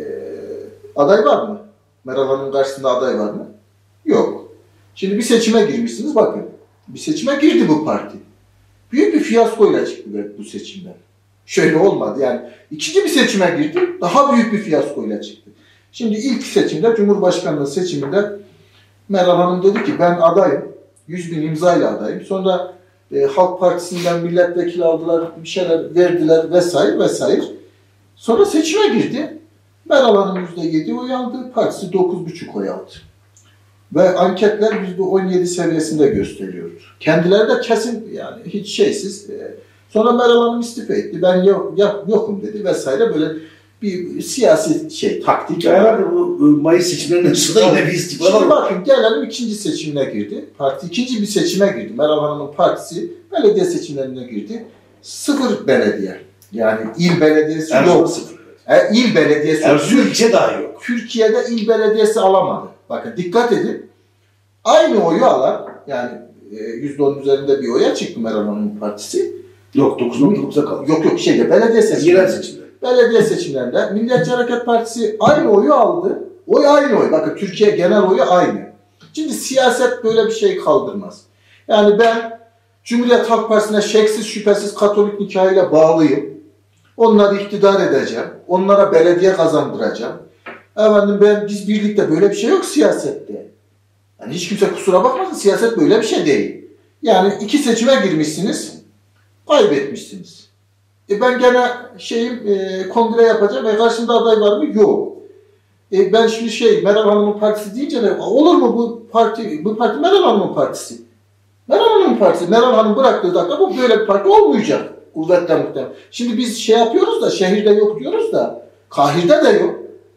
aday var mı? Meral Hanım'ın karşısında aday var mı? Yok. Şimdi bir seçime girmişsiniz bakın. Bir seçime girdi bu parti. Büyük bir fiyaskoyla çıktı bu seçimden. Şöyle olmadı yani. İkinci bir seçime girdi. Daha büyük bir fiyaskoyla çıktı. Şimdi ilk seçimde Cumhurbaşkanlığı seçiminde Meral Hanım dedi ki ben adayım. yüz bin imzayla adayım. Sonra e, Halk Partisi'nden milletvekili aldılar. Bir şeyler verdiler vesaire vesaire. Sonra seçime girdi. Meral Hanım yüzde yedi oy aldı. Partisi dokuz buçuk oy aldı. Ve anketler yüzde on yedi seviyesinde gösteriyordu. Kendileri de kesin yani hiç şeysiz. E, sonra Meral Hanım istifa etti. Ben yok, yok, yokum dedi vesaire böyle bir siyasi şey, taktik. Yani bu Mayıs seçimlerinden sonra yine bir istifa var. Şimdi bakın gelelim ikinci seçimine girdi. Parti ikinci bir seçime girdi. Meral Hanım'ın partisi belediye seçimlerine girdi. Sıfır belediye. Yani il belediyesi Erzurum yok. Sıfır. E, il belediyesi Erzurum ilçe daha yok. Türkiye'de il belediyesi alamadı. Bakın dikkat edin. Aynı oyu alan yani yüzde on üzerinde bir oya çıktı Meral Hanım'ın partisi. Yok dokuz nokta dokuza kaldı. Yok yok şeyde belediye seçimlerinde. Belediye seçimlerinde Milliyetçi Hareket Partisi aynı oyu aldı. Oy aynı oy. Bakın Türkiye genel oyu aynı. Şimdi siyaset böyle bir şey kaldırmaz. Yani ben Cumhuriyet Halk Partisi'ne şeksiz şüphesiz Katolik nikahıyla bağlıyım. Onları iktidar edeceğim. Onlara belediye kazandıracağım. Efendim ben biz birlikte böyle bir şey yok siyasette. Yani hiç kimse kusura bakmasın siyaset böyle bir şey değil. Yani iki seçime girmişsiniz, kaybetmişsiniz. E ben gene şeyim e, kongre yapacağım ve karşımda aday var mı? Yok. E ben şimdi şey Meral Hanım'ın partisi deyince de olur mu bu parti? Bu parti Meral Hanım'ın partisi. Meral Hanım'ın partisi. Meral Hanım bıraktığı dakika bu böyle bir parti olmayacak. Kuvvetle muhtemelen. Şimdi biz şey yapıyoruz da şehirde yok diyoruz da Kahir'de de yok.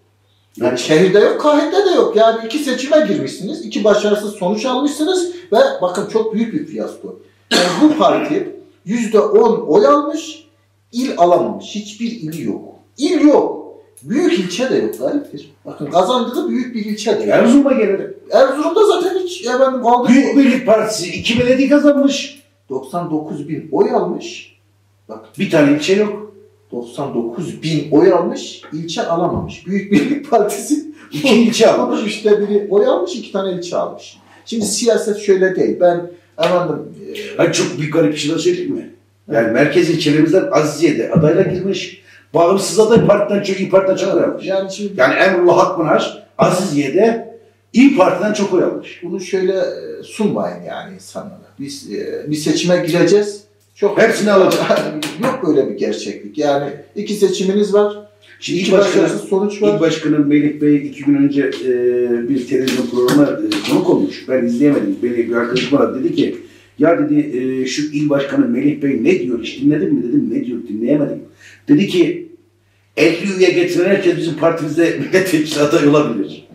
Yani şehirde yok, Kahir'de de yok. Yani iki seçime girmişsiniz, iki başarısız sonuç almışsınız ve bakın çok büyük bir fiyasko. Yani bu parti yüzde on oy almış, il alamamış. Hiçbir ili yok. İl yok. Büyük ilçe de yok. Gariptir. Bakın kazandığı büyük bir ilçe de yok. Erzurum'a gelelim. Erzurum'da zaten hiç efendim aldı. Büyük Birlik Partisi iki belediye kazanmış. doksan dokuz bin oy almış. Bak bir tane ilçe yok. doksan dokuz bin oy almış, ilçe alamamış. Büyük Birlik Partisi iki ilçe almış. Üçte biri oy almış, iki tane ilçe almış. Şimdi siyaset şöyle değil. Ben efendim... E... Hani çok bir garip bir şey söyleyeyim mi? Yani evet. Merkez ilçelerimizden Aziziye'de adayla girmiş. Bağımsız aday partiden çok, İYİ Parti'den çok oy almış. Yani, şimdi... yani Emrullah Akpınar Aziziye'de İYİ Parti'den çok oy almış. Bunu şöyle sunmayın yani insanlara. Biz e, bir seçime gireceğiz. Çok hepsini alacak. Yok böyle bir gerçeklik. Yani iki seçiminiz var. Şimdi İl Başkanı, sonuç var. İl Başkanı Melih Bey iki gün önce e, bir televizyon programına e, konuk olmuş. Ben izleyemedim. Beni bir arkadaşım aradı. Dedi ki ya dedi e, şu İl Başkanı Melih Bey ne diyor? Hiç dinledin mi? Dedim ne diyor? Dinleyemedim. Dedi ki elli üye getiren herkes bizim partimizde milletvekili aday olabilir.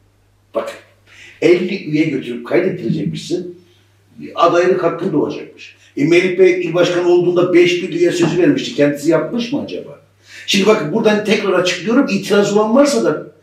Bak elli üye götürüp kaydettirecekmişsin. Adaylık hakkın doğacakmış. E, Melih Bey İl Başkanı olduğunda beş bin üye sözü vermişti. Kendisi yapmış mı acaba? Şimdi bakın buradan tekrar açıklıyorum. İtiraz olan varsa da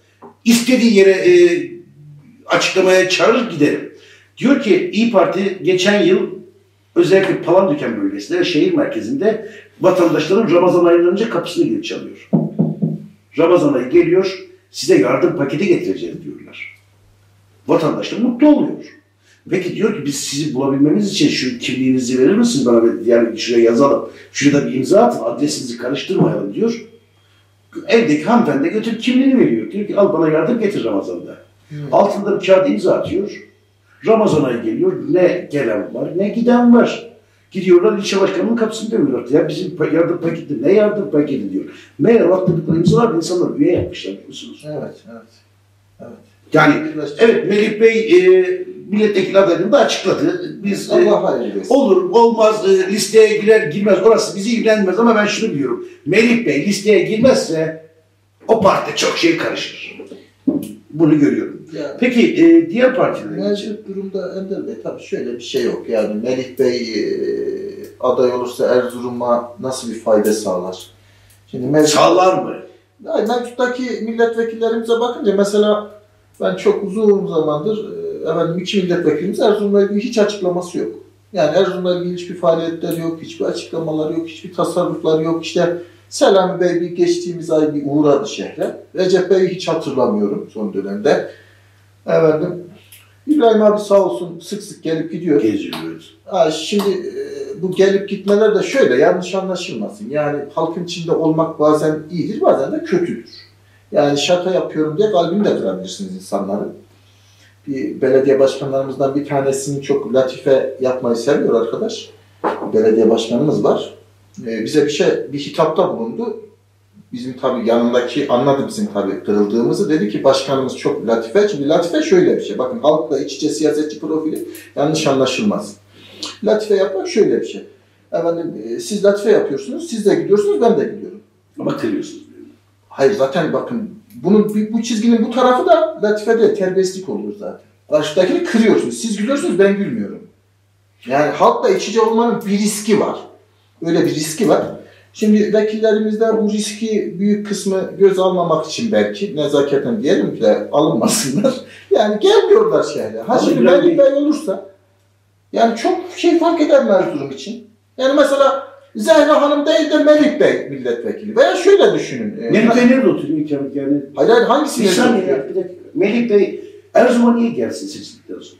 istediği yere e, açıklamaya çağırır giderim. Diyor ki İYİ Parti geçen yıl özellikle Palandöken bölgesinde ve şehir merkezinde vatandaşların Ramazan ayından önce kapısını gidip çalıyor. Ramazan ayı geliyor, size yardım paketi getireceğiz diyorlar. Vatandaş da mutlu oluyor. Peki diyor ki biz sizi bulabilmemiz için şu kimliğinizi verir misiniz bana? Yani şuraya yazalım, şurada bir imza atın, adresinizi karıştırmayalım diyor. Evdeki hanımefendi götürüp kimliğini veriyor. Diyor ki al bana yardım getir Ramazan'da. Hmm. Altında bir kağıda imza atıyor. Ramazan ayı geliyor, ne gelen var, ne giden var. Gidiyorlar ilçe başkanının kapısını dövüyorlar. Ya bizim yardım paketi, ne yardım paketi diyor. Meğer attıkları imzalar insanlar üye yapmışlar biliyorsunuz. Evet, evet. evet. Yani evet Melih Bey e, milletvekili adaylığını da açıkladı. Biz e, olur olmaz e, listeye girer girmez orası bizi ilgilenmez ama ben şunu biliyorum. Melih Bey listeye girmezse o partide çok şey karışır. Bunu görüyorum. Yani, peki e, diğer partiler mevcut durumda Ender Bey tabii şöyle bir şey yok. Yani Melih Bey e, aday olursa Erzurum'a nasıl bir fayda sağlar? Şimdi mevcut, sağlar mı? Yani mevcuttaki milletvekillerimize bakınca mesela ben çok uzun zamandır e, efendim iki milletvekilimiz Erzurum'la ilgili hiç açıklaması yok. Yani Erzurum'la ilgili hiçbir faaliyetleri yok, hiçbir açıklamaları yok, hiçbir tasarrufları yok. İşte Selami Bey bir geçtiğimiz ay bir uğradı şehre. Recep Bey'i hiç hatırlamıyorum son dönemde. Efendim, İbrahim abi sağ olsun sık sık gelip gidiyor. Geziyoruz. Ha, şimdi e, bu gelip gitmeler de şöyle yanlış anlaşılmasın. Yani halkın içinde olmak bazen iyidir, bazen de kötüdür. Yani şaka yapıyorum diye kalbini de kırabilirsiniz insanların. Bir belediye başkanlarımızdan bir tanesinin çok latife yapmayı seviyor arkadaş. Belediye başkanımız var. Ee, bize bir şey, bir hitapta bulundu. Bizim tabii yanındaki anladı bizim tabii kırıldığımızı. Dedi ki başkanımız çok latife. Çünkü latife şöyle bir şey. Bakın halkla iç içe siyasetçi profili yanlış anlaşılmaz. Latife yapmak şöyle bir şey. Efendim, siz latife yapıyorsunuz, siz de gidiyorsunuz, ben de gidiyorum. Ama kırıyorsunuz. Hayır zaten bakın bunun bu çizginin bu tarafı da latifede terbiyesizlik oluyor zaten. Karşıdakini kırıyorsunuz. Siz gülüyorsunuz, ben gülmüyorum. Yani halkla iç içe olmanın bir riski var. Öyle bir riski var. Şimdi vekillerimizden bu riski büyük kısmı göz almamak için belki nezaketen diyelim ki de alınmasınlar. Yani gelmiyorlar şehre. Ha şimdi Melih Bey olursa yani çok şey fark eder Erzurum için. Yani mesela Zehra Hanım değil de Melih Bey milletvekili. Veya şöyle düşünün. Melih Bey nerede oturuyor ikamet yani? Hayır hayır hangisi nerede oturuyor? Bir dakika. Melih Bey Erzurum'a niye gelsin seçildikten sonra?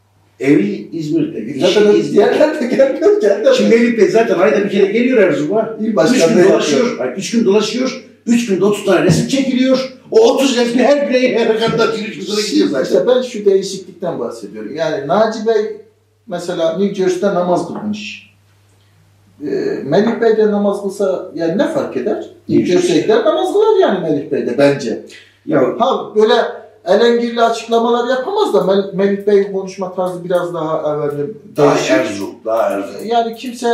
Evi İzmir'de. Zaten İzmir'den de gelmiyor. gelmiyor. Şimdi Melih Bey zaten ayda bir kere geliyor Erzurum'a. Üç gün dolaşıyor. Yani üç gün dolaşıyor. Üç günde otuz tane resim çekiliyor. O otuz resmi her birey her kadar üç gün sonra gidiyor zaten. İşte ben şu değişiklikten bahsediyorum. Yani Naci Bey mesela New Jersey'de namaz kılmış. Ee, Melih Bey de namaz kılsa yani ne fark eder? New Jersey'de gider namaz kılar yani Melih Bey de bence. Ya ha böyle elengirli açıklamalar yapamaz da Mel Melih Bey'in konuşma tarzı biraz daha efendim daha Erzurum, daha Erzurum. Yani kimse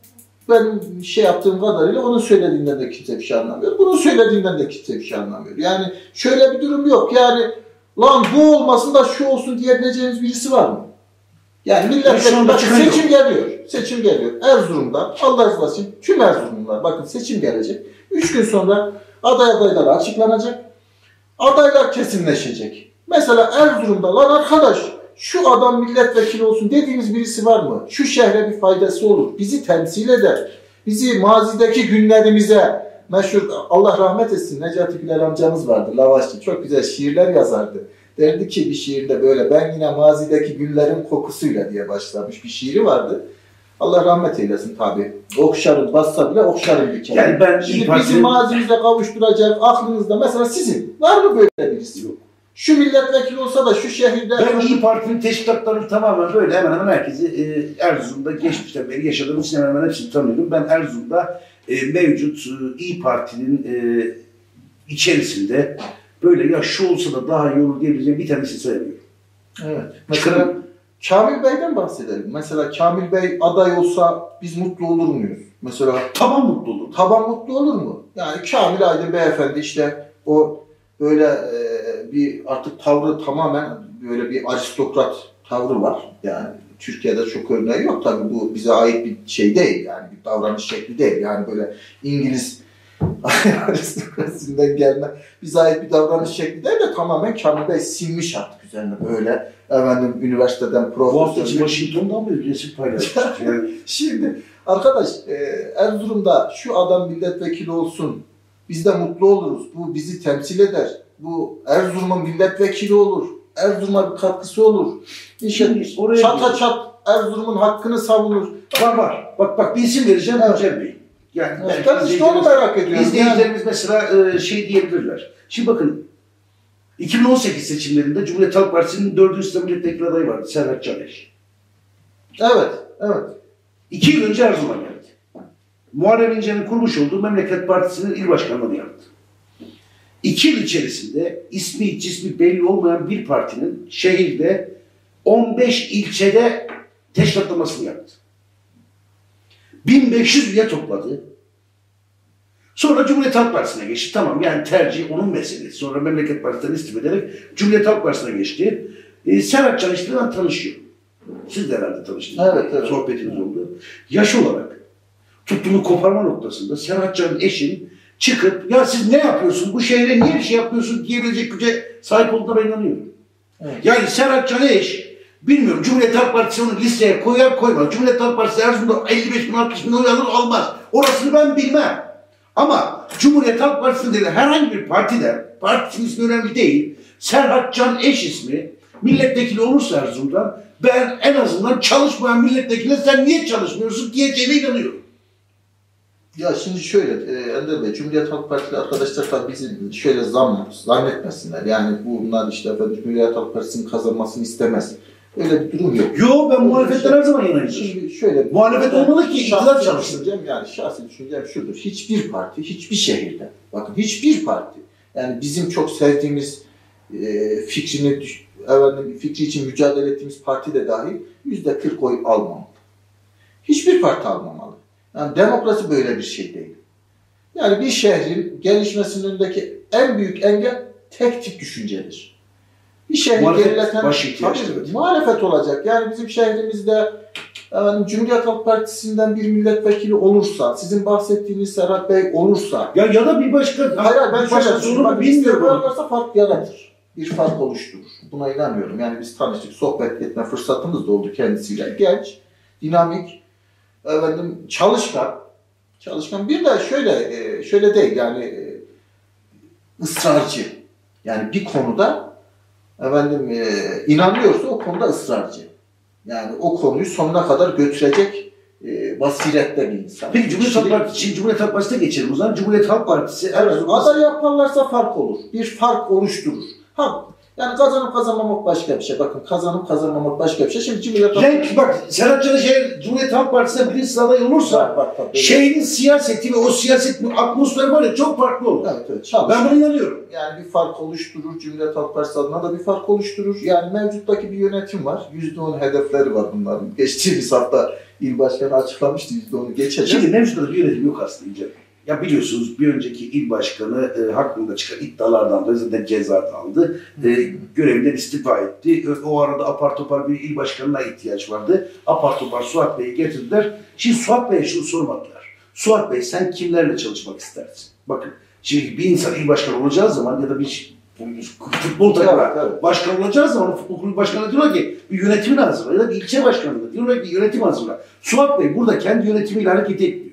benim şey yaptığım kadarıyla onun söylediğinden de kimse bir şey anlamıyor. Bunun söylediğinden de kimse bir şey anlamıyor. Yani şöyle bir durum yok. Yani lan bu olmasın da şu olsun diyebileceğiniz birisi var mı? Yani milletvekili seçim geliyor. Seçim geliyor. Erzurum'da Allah razı olsun tüm Erzurumlular bakın seçim gelecek. Üç gün sonra aday adayları açıklanacak. Adaylar kesinleşecek. Mesela Erzurum'da lan arkadaş şu adam milletvekili olsun dediğiniz birisi var mı? Şu şehre bir faydası olur. Bizi temsil eder. Bizi mazideki günlerimize meşhur Allah rahmet etsin Necati Güler amcamız vardı. Lavaşçı. Çok güzel şiirler yazardı. Derdi ki bir şiirde böyle ben yine mazideki günlerin kokusuyla diye başlamış bir şiiri vardı. Allah rahmet eylesin tabi. Okşarım bassa bile okşarım bir kere. Yani ben Şimdi bizi mazimize kavuşturacak aklınızda mesela sizin var mı böyle birisi? Yok. Şu milletvekili olsa da şu şehirde... Ben İYİ Parti'nin teşkilatlarını tamamen böyle hemen hemen herkesi e, Erzurum'da geçmişten beri yaşadığım için hemen hemen hepsini tanıyorum. Ben Erzurum'da e, mevcut e, İYİ Parti'nin e, içerisinde böyle ya şu olsa da daha iyi olur diyebileceğim bir tanesini sayamıyorum. Evet. Mesela Kamil Bey'den bahsedelim. Mesela Kamil Bey aday olsa biz mutlu olur muyuz? Mesela taban mutlu olur. Taban mutlu olur mu? Yani Kamil Aydın beyefendi işte o böyle e, bir artık tavrı tamamen böyle bir aristokrat tavrı var. Yani Türkiye'de çok örneği yok tabii bu bize ait bir şey değil yani bir davranış şekli değil. Yani böyle İngiliz aristokrasisinden gelme bize ait bir davranış şekli değil de tamamen Kamil Bey silmiş artık üzerine böyle efendim üniversiteden Bu hafta profesör. için Washington'dan mı resim paylaşmıştık yani? Şimdi arkadaş e, Erzurum'da şu adam milletvekili olsun biz de mutlu oluruz. Bu bizi temsil eder. Bu Erzurum'un milletvekili olur. Erzurum'a bir katkısı olur. İşte oraya çata çat Erzurum'un hakkını savunur. Var var. Bak bak bir isim vereceğim Evet. Yücel Bey. Yani Evet, ben işte onu merak ediyorum. İzleyicilerimiz mesela e, şey diyebilirler. Şimdi bakın iki bin on sekiz seçimlerinde Cumhuriyet Halk Partisi'nin dördüncü sıra milletvekili adayı vardı. Serhat Caner. Evet, evet. İki yıl önce Erzurum'a geldi. Muharrem İnce'nin kurmuş olduğu Memleket Partisi'nin il başkanlığını yaptı. İki yıl içerisinde ismi cismi belli olmayan bir partinin şehirde on beş ilçede teşkilatlamasını yaptı. bin beş yüz üye topladı. Sonra Cumhuriyet Halk Partisi'ne geçti. Tamam yani tercih onun meselesi. Sonra Memleket Partisi'nden istifa ederek Cumhuriyet Halk Partisi'ne geçti. Ee, Serhat Çalıştı'yla tanışıyor. Siz de herhalde tanıştınız. Evet, evet. Sohbetiniz oldu. Yaş olarak tuttuğunu koparma noktasında Serhat Can'ın eşin çıkıp ya siz ne yapıyorsun? Bu şehre niye bir şey yapıyorsun diyebilecek güce sahip olduğuna ben inanıyorum. Evet. Yani Serhat Can'ın eş bilmiyorum Cumhuriyet Halk Partisi onu listeye koyar koymaz. Cumhuriyet Halk Partisi Erzurum'da elli beş bin altmış bin oy alır almaz. Orasını ben bilmem. Ama Cumhuriyet Halk Partisi'nde herhangi bir partiden, partisinin ismi önemli değil, Serhat Can eş ismi milletvekili olursa Erzurum'dan ben en azından çalışmayan milletvekiline sen niye çalışmıyorsun diyeceğine inanıyorum. Ya şimdi şöyle, e, Ender Bey, Cumhuriyet Halk Partili arkadaşlar tabii bizi şöyle zam, zannetmesinler. Yani bunlar işte efendim Cumhuriyet Halk Partisi'nin kazanmasını istemez. Öyle bir durum yok. Yo ben muhalefetten her zaman yanayım. Şimdi şöyle... Muhalefet olmalı ki iktidar çalışsın. Düşüncem, yani şahsi düşüncem şudur. Hiçbir parti, hiçbir şehirde, bakın hiçbir parti, yani bizim çok sevdiğimiz e, fikrini, efendim, fikri için mücadele ettiğimiz parti de dahil yüzde kırk oy almamalı. Hiçbir parti almamalı. Yani demokrasi böyle bir şey değil. Yani bir şehrin gelişmesinin önündeki en büyük engel tek tip düşüncedir. Bir şehri gerileten tabii, muhalefet olacak. Yani bizim şehrimizde efendim, Cumhuriyet Halk Partisi'nden bir milletvekili olursa, sizin bahsettiğiniz Serhat Bey olursa... Ya ya da bir başka... Hayır, ben bir başka sorunu bilmiyorum. Varsa fark yaratır. Bir fark oluşturur. Buna inanıyorum. Yani biz tanıştık, sohbet etme fırsatımız da oldu kendisiyle. Genç, dinamik, efendim, çalışkan. Çalışkan. Bir de şöyle, şöyle değil yani ısrarcı. Yani bir konuda efendim e, inanıyorsa o konuda ısrarcı. Yani o konuyu sonuna kadar götürecek e, basirette bir insan. Peki Cumhuriyet Halk Partisi, şimdi Cumhuriyet Halk Partisi'ne geçelim o zaman. Cumhuriyet Halk Partisi... Evet, aday yaparlarsa fark olur. Bir fark oluşturur. Ha, yani kazanıp kazanmamak başka bir şey. Bakın kazanıp kazanmamak başka bir şey. Şimdi Cumhuriyet Halk Partisi... Bak Serhat Can'ın şehir, Cumhuriyet Halk Partisi'ne birinci aday olursa bak, bak, bak, şehrin siyaseti ve o siyasetin atmosferi var ya çok farklı olur. Evet, evet, çalış. Ben buna inanıyorum. Yani bir fark oluşturur. Cumhuriyet Halk Partisi adına da bir fark oluşturur. Yani mevcuttaki bir yönetim var. yüzde on hedefleri var bunların. Geçtiğimiz hafta il başkanı açıklamıştı. yüzde onu geçecek. Şimdi mevcutta bir yönetim yok aslında İnce. Ya biliyorsunuz bir önceki il başkanı e, hakkında çıkan iddialardan dolayı zaten ceza aldı. E, görevinden istifa etti. E, o arada apar topar bir il başkanına ihtiyaç vardı. Apar topar Suat Bey'i getirdiler. Şimdi Suat Bey'e şunu sormadılar. Suat Bey sen kimlerle çalışmak istersin? Bakın şimdi bir insan il başkanı olacağı zaman ya da bir futbol takımı evet, evet. başkan olacağı zaman futbol kulübü başkanı diyorlar ki bir yönetimini hazırla ya da bir ilçe başkanı diyorlar ki yönetim hazırla. Suat Bey burada kendi yönetimiyle hareket etmiyor.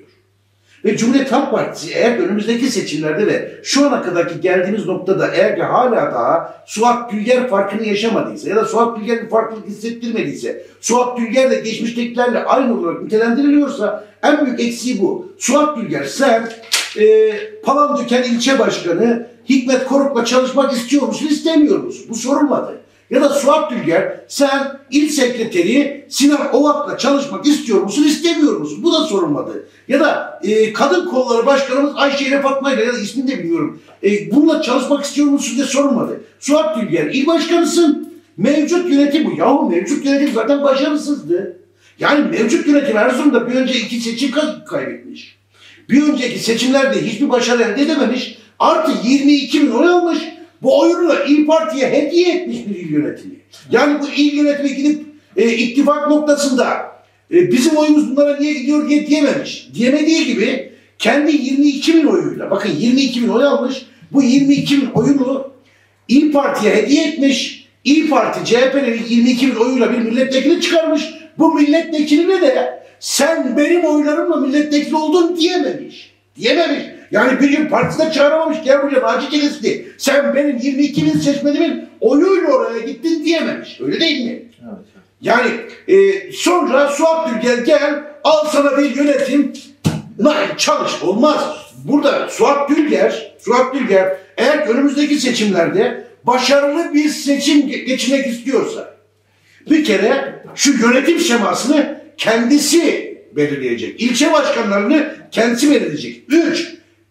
Ve Cumhuriyet Halk Partisi eğer önümüzdeki seçimlerde ve şu ana kadarki geldiğimiz noktada eğer ki hala daha Suat Gülger farkını yaşamadıysa ya da Suat Gülger bir farklılık hissettirmediyse, Suat Gülger de geçmiştekilerle aynı olarak nitelendiriliyorsa en büyük eksiği bu. Suat Gülger sen e, Palandöken ilçe başkanı Hikmet Koruk'la çalışmak istiyor musun, istemiyor musun? Bu sorulmadı. Ya da Suat Gülger sen il sekreteri Sinan Ovak'la çalışmak istiyor musun, istemiyor musun? Bu da sorulmadı. Ya da e, kadın kolları başkanımız Ayşe ile Fatma'yla ya da ismini de bilmiyorum. E, bununla çalışmak istiyor musun diye sorulmadı. Suat Gülger il başkanısın. Mevcut yönetim bu. Yahu mevcut yönetim zaten başarısızdı. Yani mevcut yönetim Erzurum'da bir önce iki seçim kaybetmiş. Bir önceki seçimlerde hiçbir başarı elde edememiş. Artı yirmi iki bin oy almış. Bu oyunu da İYİ Parti'ye hediye etmiş bir il yönetimi. Yani bu il yönetimi gidip e, ittifak noktasında e, bizim oyumuz bunlara niye gidiyor diye diyememiş. Diyemediği gibi kendi yirmi iki bin oyuyla, bakın yirmi iki bin oy almış, bu yirmi iki bin oyunu İYİ Parti'ye hediye etmiş. İYİ Parti C H P'nin yirmi iki bin oyuyla bir milletvekili çıkarmış. Bu milletvekiline de sen benim oylarımla milletvekili oldun diyememiş. Diyememiş. Yani bir gün partisine çağıramamış. Gel buraya Naci Kilisli. Sen benim yirmi iki bin seçmenimin oyuyla oraya gittin diyememiş. Öyle değil mi? Evet. Yani e, sonra Suat Dülger gel al sana bir yönetim. Lan çalış. Olmaz. Burada Suat Dülger, Suat Dülger eğer önümüzdeki seçimlerde başarılı bir seçim geçirmek istiyorsa bir kere şu yönetim şemasını kendisi belirleyecek. İlçe başkanlarını kendisi belirleyecek. Üç,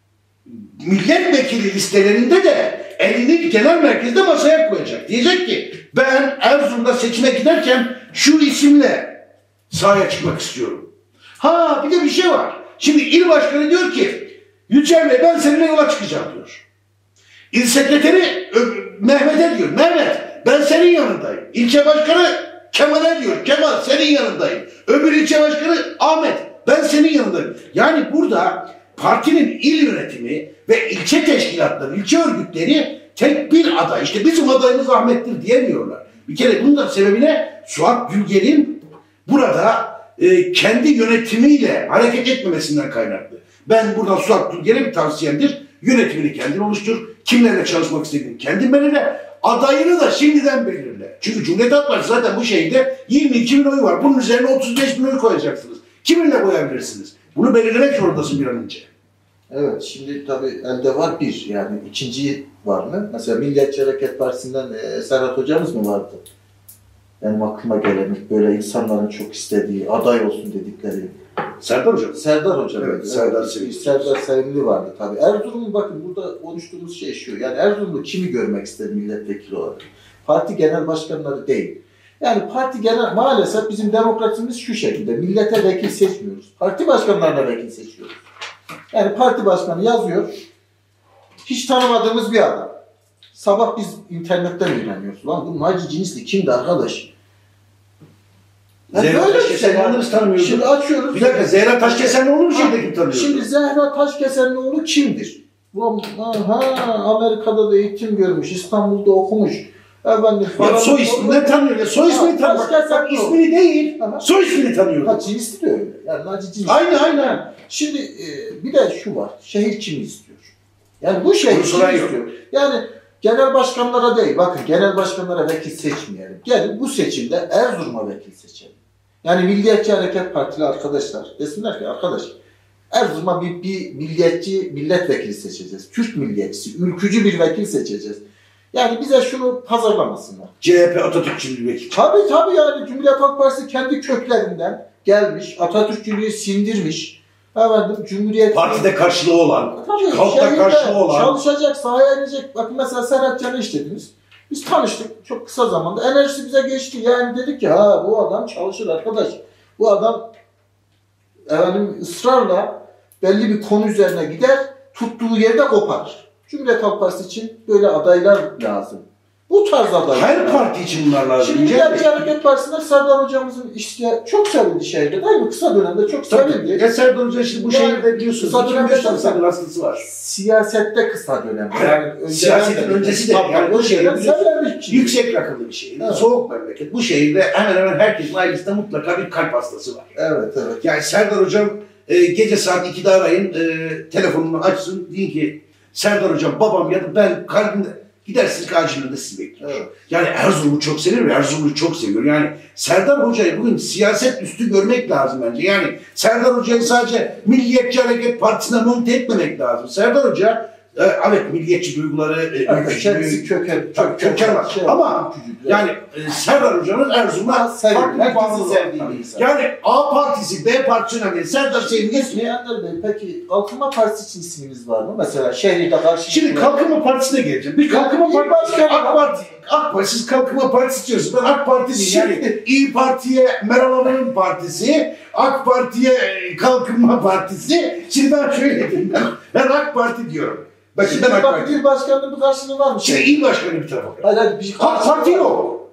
milletvekili listelerinde de elini genel merkezde masaya koyacak. Diyecek ki ben Erzurum'da seçime giderken şu isimle sahaya çıkmak istiyorum. Ha bir de bir şey var. Şimdi il başkanı diyor ki Yücel Bey ben seninle yola çıkacağım diyor. İl sekreteri Mehmet'e diyor. Mehmet ben senin yanındayım. İlçe başkanı Kemal'e diyor. Kemal senin yanındayım. Öbür ilçe başkanı Ahmet ben senin yanındayım. Yani burada partinin il yönetimi ve ilçe teşkilatları, ilçe örgütleri tek bir aday. İşte bizim adayımız Ahmet'tir diyemiyorlar. Bir kere bunun da sebebine Suat Dülger'in burada e, kendi yönetimiyle hareket etmemesinden kaynaklı. Ben buradan Suat Dülger'e bir tavsiyemdir. Yönetimini kendin oluştur. Kimlerle çalışmak istediğini kendin belirle. Adayını da şimdiden belirle. Çünkü Cumhuriyet Halk Partisi zaten bu şehirde yirmi iki bin oy var. Bunun üzerine otuz beş bin oy koyacaksınız. Kiminle koyabilirsiniz? Bunu belirlemek zorundasın bir an önce. Evet, şimdi tabii elde var bir, yani ikinci var mı? Mesela Milliyetçi Hareket Partisi'nden e, Serhat hocamız mı vardı? Benim aklıma gelen böyle insanların çok istediği, aday olsun dedikleri. Serdar Hocam. Serdar Hocam. Evet, evet. Serdar Sevimli. Serdar Sevimli vardı tabii. Erzurum'un bakın burada konuştuğumuz şey şu. Yani Erzurum'da kimi görmek ister milletvekili olarak? Parti genel başkanları değil. Yani parti genel, maalesef bizim demokrasimiz şu şekilde. Millete vekil seçmiyoruz. Parti başkanlarına vekil seçiyoruz. Yani parti başkanı yazıyor. Hiç tanımadığımız bir adam. Sabah biz internetten öğreniyoruz. Lan bu Naci Kilisli kimdi arkadaş? Yani Zehra böyle Taşkesen'i biz tanımıyoruz. Şimdi açıyoruz. Bir dakika Zehra Taşkesen'oğlu mu şeyde kim tanıyoruz? Şimdi Zehra Taşkesen'oğlu kimdir? Bu, aha, Amerika'da da eğitim görmüş, İstanbul'da okumuş. Efendim, Ya soy isminden tanıyor ya. Soy ismini tanıyor. Bak ismini değil, Aha. soy ismini tanıyor. Ha, Kilisli de öyle. Yani Naci Kilisli. Aynı aynı. Şimdi e, bir de şu var. Şehir kimi istiyor? Yani bu şehir kimi istiyor? Yani genel başkanlara değil. Bakın genel başkanlara vekil seçmeyelim. Gelin bu seçimde Erzurum'a vekil seçelim. Yani Milliyetçi Hareket Partili arkadaşlar desinler ki arkadaş Erzurum'a bir, bir milliyetçi milletvekili seçeceğiz. Türk milliyetçisi, ülkücü bir vekil seçeceğiz. Yani bize şunu pazarlamasınlar. C H P Atatürkçü bir vekil. Tabii tabii yani Cumhuriyet Halk Partisi kendi köklerinden gelmiş, Atatürkçülüğü sindirmiş. Efendim Cumhuriyet... Partide karşılığı olan, tabii, halkta karşılığı olan. Çalışacak, sahaya inecek. Bakın mesela Serhat Can'ı işlediniz. Biz tanıştık çok kısa zamanda. Enerjisi bize geçti. Yani dedik ki ha bu adam çalışır arkadaş. Bu adam efendim ısrarla belli bir konu üzerine gider, tuttuğu yerde koparır. Cumhuriyet Halk Partisi için böyle adaylar lazım. Bu tarz adaylar. Her parti için bunlar lazım. Şimdi Milliyetçi Hareket Partisi'nde Serdar Hocamızın işte çok sevildi şehirde değil mi? Kısa dönemde çok sevildi. Ya Serdar Hoca işte bu yani, şehirde biliyorsunuz kısa dönemde tane Serdar hastası var. Siyasette kısa dönem. Yani siyasetin öncesi de yani bu şehir şey. yüksek rakımlı bir şehir. Evet. Soğuk memleket. Bu şehirde hemen hemen herkesin ailesinde mutlaka bir kalp hastası var. Evet evet. Yani Serdar Hocam e, gece saat ikide arayın, e, telefonunu açsın, deyin ki Serdar Hocam babam ya da ben kalbimde gidersiniz karşılığında sizi bekliyor. Evet. Yani Erzurum'u çok seviyor, Erzurum'u çok seviyor. Yani Serdar Hoca'yı bugün siyaset üstü görmek lazım bence. Yani Serdar Hoca'yı sadece Milliyetçi Hareket Partisi'ne monte etmemek lazım. Serdar Hoca evet milliyetçi duyguları, ülkücülüğü, köken, köken var. Şey Ama yani e, Serdar Hoca'nın Erzurum'a farklı bir bağımlılığı sevdiği insan. Yani A partisi, B partisi önemli. Serdar Sevimli ismi. Ender Bey, peki Kalkınma Partisi için isminiz var mı? Mesela şehirde karşı... Şimdi Kalkınma Partisi'ne geleceğim. Bir Kalkınma Partisi, AK Parti, AK Parti, siz Kalkınma Partisi diyorsunuz. Ben AK Parti değil. Yani İYİ Parti'ye Meral Hanım'ın partisi, AK Parti'ye Kalkınma Partisi. Şimdi ben şöyle diyeyim. Ben, ben AK Parti diyorum. Bakın Şimdi ben bak il başkanının bir karşılığı var mı? Şimdi il başkanı bir tarafa. Hayır, hayır, bir AK Parti yok.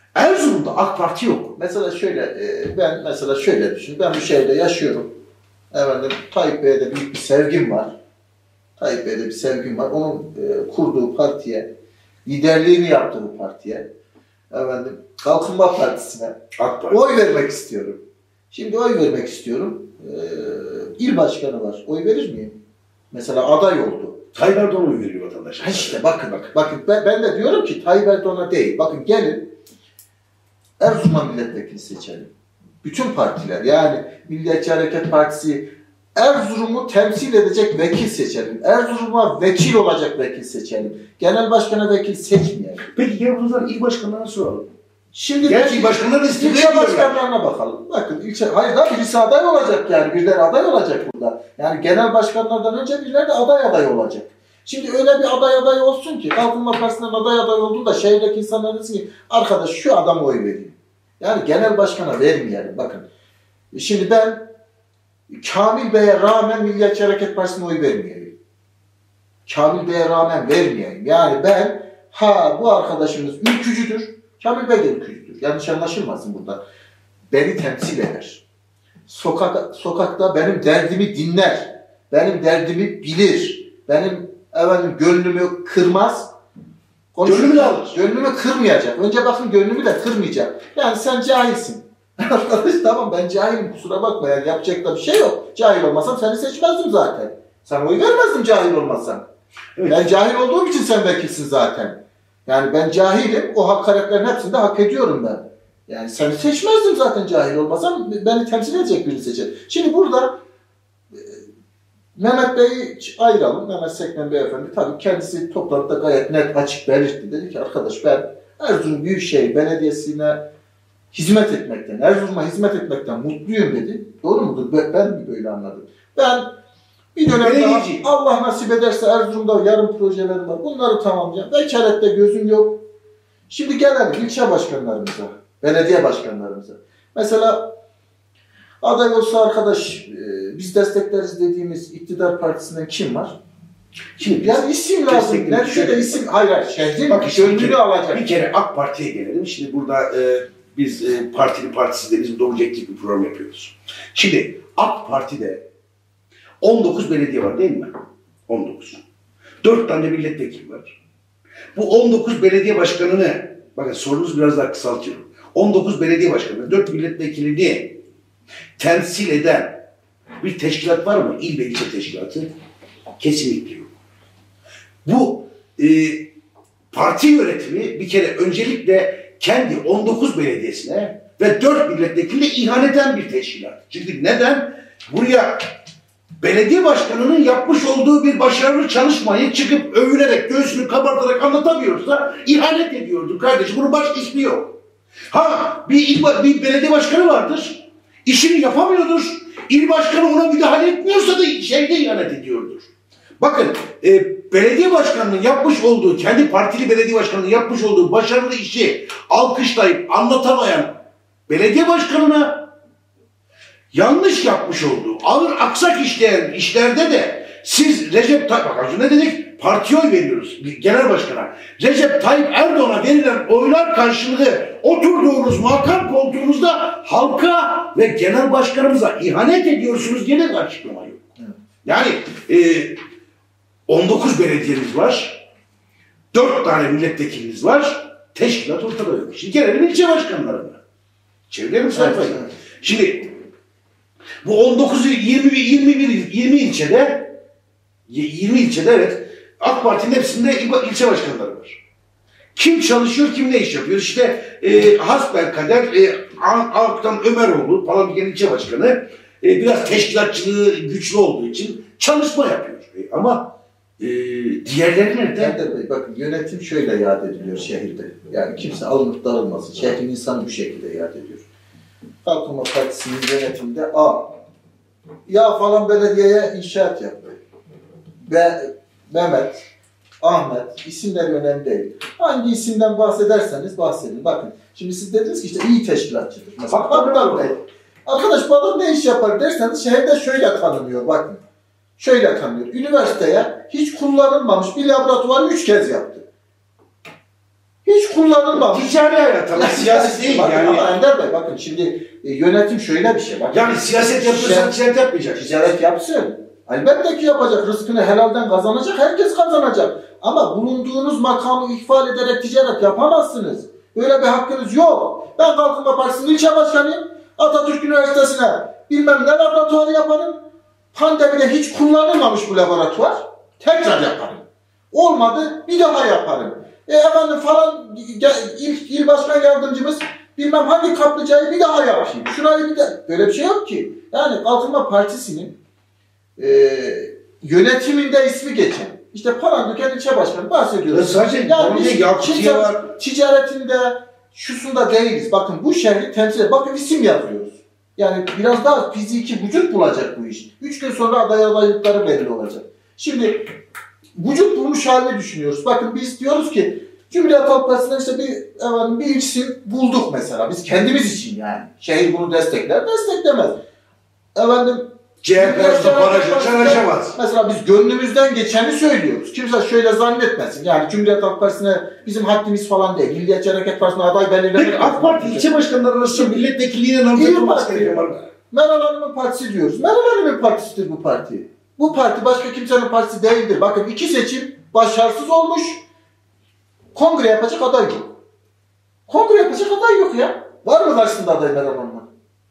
Erzurum'da AK Parti yok. Mesela şöyle, ben mesela şöyle düşün. Ben bu şehirde yaşıyorum. Efendim, Tayyip Bey'e de büyük bir sevgim var. Tayyip Bey'e de bir sevgim var. Onun e, kurduğu partiye, liderliğini yaptığı partiye, efendim, Kalkınma Partisi'ne AK Parti. oy vermek istiyorum. Şimdi oy vermek istiyorum. Ee, il başkanı var. Oy verir miyim? Mesela aday oldu. Tayyip Erdoğan'a oy veriyor vatandaş. Ha işte bakın bakın. Bakın ben, ben de diyorum ki Tayyip Erdoğan'a değil. Bakın gelin Erzurum'a milletvekili seçelim. Bütün partiler, yani Milliyetçi Hareket Partisi, Erzurum'u temsil edecek vekil seçelim. Erzurum'a vekil olacak vekil seçelim. Genel başkana vekil seçmeyelim. Peki gel buradan il başkanlarına soralım. Şimdi Gerçi il başkanları istifa ilçe ediyorlar. başkanlarına bakalım. Bakın ilçe, hayır da birisi aday olacak yani. Birileri aday olacak burada. Yani genel başkanlardan önce birileri de aday aday olacak. Şimdi öyle bir aday aday olsun ki, Kalkınma Partisi'nden aday aday oldu da şehirdeki insanlar desin ki arkadaş şu adama oy vereyim. Yani genel başkana vermeyelim. Bakın şimdi ben Kamil Bey'e rağmen Milliyetçi Hareket Partisi'ne oy vermeyeyim. Kamil Bey'e rağmen vermeyeyim. Yani ben ha bu arkadaşımız ülkücüdür. Kamil Bey de ülkücüdür. Yanlış anlaşılmasın burada. Beni temsil eder. Sokak, sokakta benim derdimi dinler. Benim derdimi bilir. Benim efendim gönlümü kırmaz. Gönlümü de alır. Gönlümü kırmayacak. Önce bakın gönlümü de kırmayacak. Yani sen cahilsin. Arkadaş tamam ben cahilim kusura bakma yani yapacak da bir şey yok. Cahil olmasam seni seçmezdim zaten. Sana oy vermezdim cahil olmasan. Evet. Ben cahil olduğum için sen vekilsin zaten. Yani ben cahilim, o hakaretlerin hepsini de hak ediyorum ben. Yani seni seçmezdim zaten cahil olmasam, beni temsil edecek birini seçer. Şimdi burada e, Mehmet Bey'i ayıralım. Mehmet Sekmen Beyefendi tabii kendisi toplantıda gayet net açık belirtti. Dedi ki arkadaş ben Erzurum Büyükşehir Belediyesi'ne hizmet etmekten, Erzurum'a hizmet etmekten mutluyum dedi. Doğru mudur? Ben mi böyle anladım? Ben bir dönem daha Allah nasip ederse Erzurum'da yarım projelerim var. Bunları tamamlayacağım. Vekalette gözüm yok. Şimdi gelelim ilçe başkanlarımıza, belediye başkanlarımıza. Mesela aday olsa arkadaş e, biz destekleriz dediğimiz iktidar partisinden kim var? Şimdi yani isim lazım. Ne şöyle isim, hayır hayır şehrin gönlünü alacak. Bir kere AK Parti'ye gelelim. Şimdi burada e, biz e, partili partisiz de bizim doğrucaklık bir program yapıyoruz. Şimdi AK Parti'de on dokuz belediye var değil mi? on dokuz. dört tane milletvekili var. Bu on dokuz belediye başkanını, bakın sorunuzu biraz daha kısaltıyorum. on dokuz belediye başkanı, dört milletvekilini temsil eden bir teşkilat var mı? İl ve ilçe teşkilatı. Kesinlikle yok. Bu e, parti yönetimi bir kere öncelikle kendi on dokuz belediyesine ve dört milletvekiline ihanet eden bir teşkilat. Çünkü neden? Buraya belediye başkanının yapmış olduğu bir başarılı çalışmayı çıkıp övülerek, göğsünü kabartarak anlatamıyorsa ihanet ediyordur kardeşim. Bunun başka ismi yok. Ha bir, il, bir belediye başkanı vardır. İşini yapamıyordur. İl başkanı ona müdahale etmiyorsa da şeyde ihanet ediyordur. Bakın e, belediye başkanının yapmış olduğu, kendi partili belediye başkanının yapmış olduğu başarılı işi alkışlayıp anlatamayan belediye başkanına yanlış yapmış olduğu, ağır aksak işleyen işlerde de siz Recep Tayyip, bak az önce dedik partiye oy veriyoruz genel başkana. Recep Tayyip Erdoğan'a verilen oylar karşılığı oturduğunuz makam koltuğunuzda halka ve genel başkanımıza ihanet ediyorsunuz diye de açıklama yok. Yani e, on dokuz belediyeniz var, dört tane milletvekiliniz var, teşkilat ortada yok. Şimdi gelelim ilçe başkanlarına. Çevirelim sayfayı. Evet, evet. Şimdi bu on dokuz, yirmi, yirmi bir, yirmi ilçede, yirmi ilçede evet, AK Parti'nin hepsinde il, ilçe başkanları var. Kim çalışıyor, kim ne iş yapıyor? İşte e, hasbelkader e, Aktan Ömeroğlu, Palandöken ilçe başkanı, e, biraz teşkilatçılığı güçlü olduğu için çalışma yapıyor. E, ama e, diğerleri nerede? Ender Bey, bakın yönetim şöyle yad ediliyor şehirde. Yani kimse alınıp darılmasın. Şehrin insanı bu şekilde yad ediyor. Kalkınma Partisi'nin yönetiminde A. Ya falan belediyeye inşaat yaptı. Ve Mehmet, Ahmet, isimleri önemli değil. Hangi isimden bahsederseniz bahsedin. Bakın, şimdi siz dediniz ki işte iyi teşkilatçıdır. Mesela Battal Bey. Arkadaş bu adam ne iş yapar derseniz şehirde şöyle tanınıyor. Bakın, şöyle tanınıyor. Üniversiteye hiç kullanılmamış bir laboratuvarı üç kez yaptı. Hiç hiç kullanılmamış. Ticari hayat ama siyasi değil bakın, yani. Ama Ender Bey bakın şimdi e, yönetim şöyle bir şey. Bakın, Yani siyaset yapıyorsan ticaret yapmayacak. Ticaret yapsın. Elbette ki yapacak. Rızkını helalden kazanacak. Herkes kazanacak. Ama bulunduğunuz makamı ihfal ederek ticaret yapamazsınız. Böyle bir hakkınız yok. Ben Kalkınma Partisi'nin ilçe başkanıyım. Atatürk Üniversitesi'ne bilmem ne laboratuvarı yaparım. Pandemide hiç kullanılmamış bu laboratuvar. Tekrar yaparım. Olmadı bir daha yaparım. E efendim falan il, il başkan yardımcımız bilmem hangi kaplıcayı bir daha yapayım. Şurayı bir de böyle bir şey yok ki. Yani Kalkınma Partisi'nin e, yönetiminde ismi geçen işte Palandöken ilçe başkanı bahsediyoruz. Sadece yani biz Yakutiye var. Ticaretinde şusunda değiliz. Bakın bu şehri temsil ediyor. Bakın isim yazıyoruz. Yani biraz daha fiziki vücut bulacak bu iş. Üç gün sonra aday adaylıkları belli olacak. Şimdi vücut bulmuş halini düşünüyoruz. Bakın biz diyoruz ki Cumhuriyet Halk Partisi'nden işte bir, efendim, bir isim bulduk mesela. Biz kendimiz için yani. Şehir bunu destekler, desteklemez. Efendim C H P'de barajı çalışamaz. Mesela biz gönlümüzden geçeni söylüyoruz. Kimse şöyle zannetmesin. Yani Cumhuriyet Halk Partisi'ne bizim haddimiz falan değil. Milliyetçi Hareket Partisi'ne aday belirlemek. AK Parti ilçe başkanları arasında milletvekilliğine namzet olması gerekiyor var mı? Meral Hanım'ın partisi diyoruz. Meral Hanım'ın partisidir bu parti. Bu parti başka kimsenin partisi değildir. Bakın iki seçim başarısız olmuş. Kongre yapacak aday yok. Kongre yapacak aday yok ya. Var mı karşısında aday Meral Hanım'ın?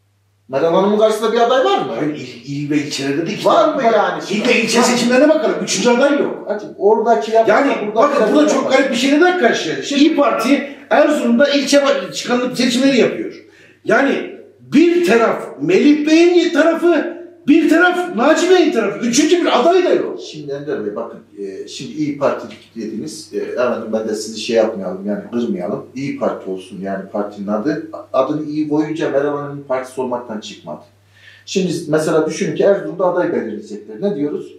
Meral Hanım'ın karşısında bir aday var mı? Hayır, il, il ve ilçelerde de iki var mı bak, yani? İl ve ilçe seçimlerine bakalım. Üçüncü aday yok. Hacım, oradaki yapma, yani bakın bu da çok yapar. garip bir şey neden karşılaşıyor? Şimdi İYİ Parti Erzurum'da ilçe başkanlık seçimleri yapıyor. Yani bir taraf Melih Bey'in tarafı, bir taraf Naci Bey'in tarafı. Üçüncü bir aday da yok. Şimdi Ender Bey bakın, e, şimdi İYİ Parti dediniz, e, efendim ben de sizi şey yapmayalım yani kırmayalım. İYİ Parti olsun yani partinin adı. Adını iyi boyunca Meral Hanım'ın partisi olmaktan çıkmadı. Şimdi mesela düşünün ki Erzurum'da aday belirleyecekler. Ne diyoruz?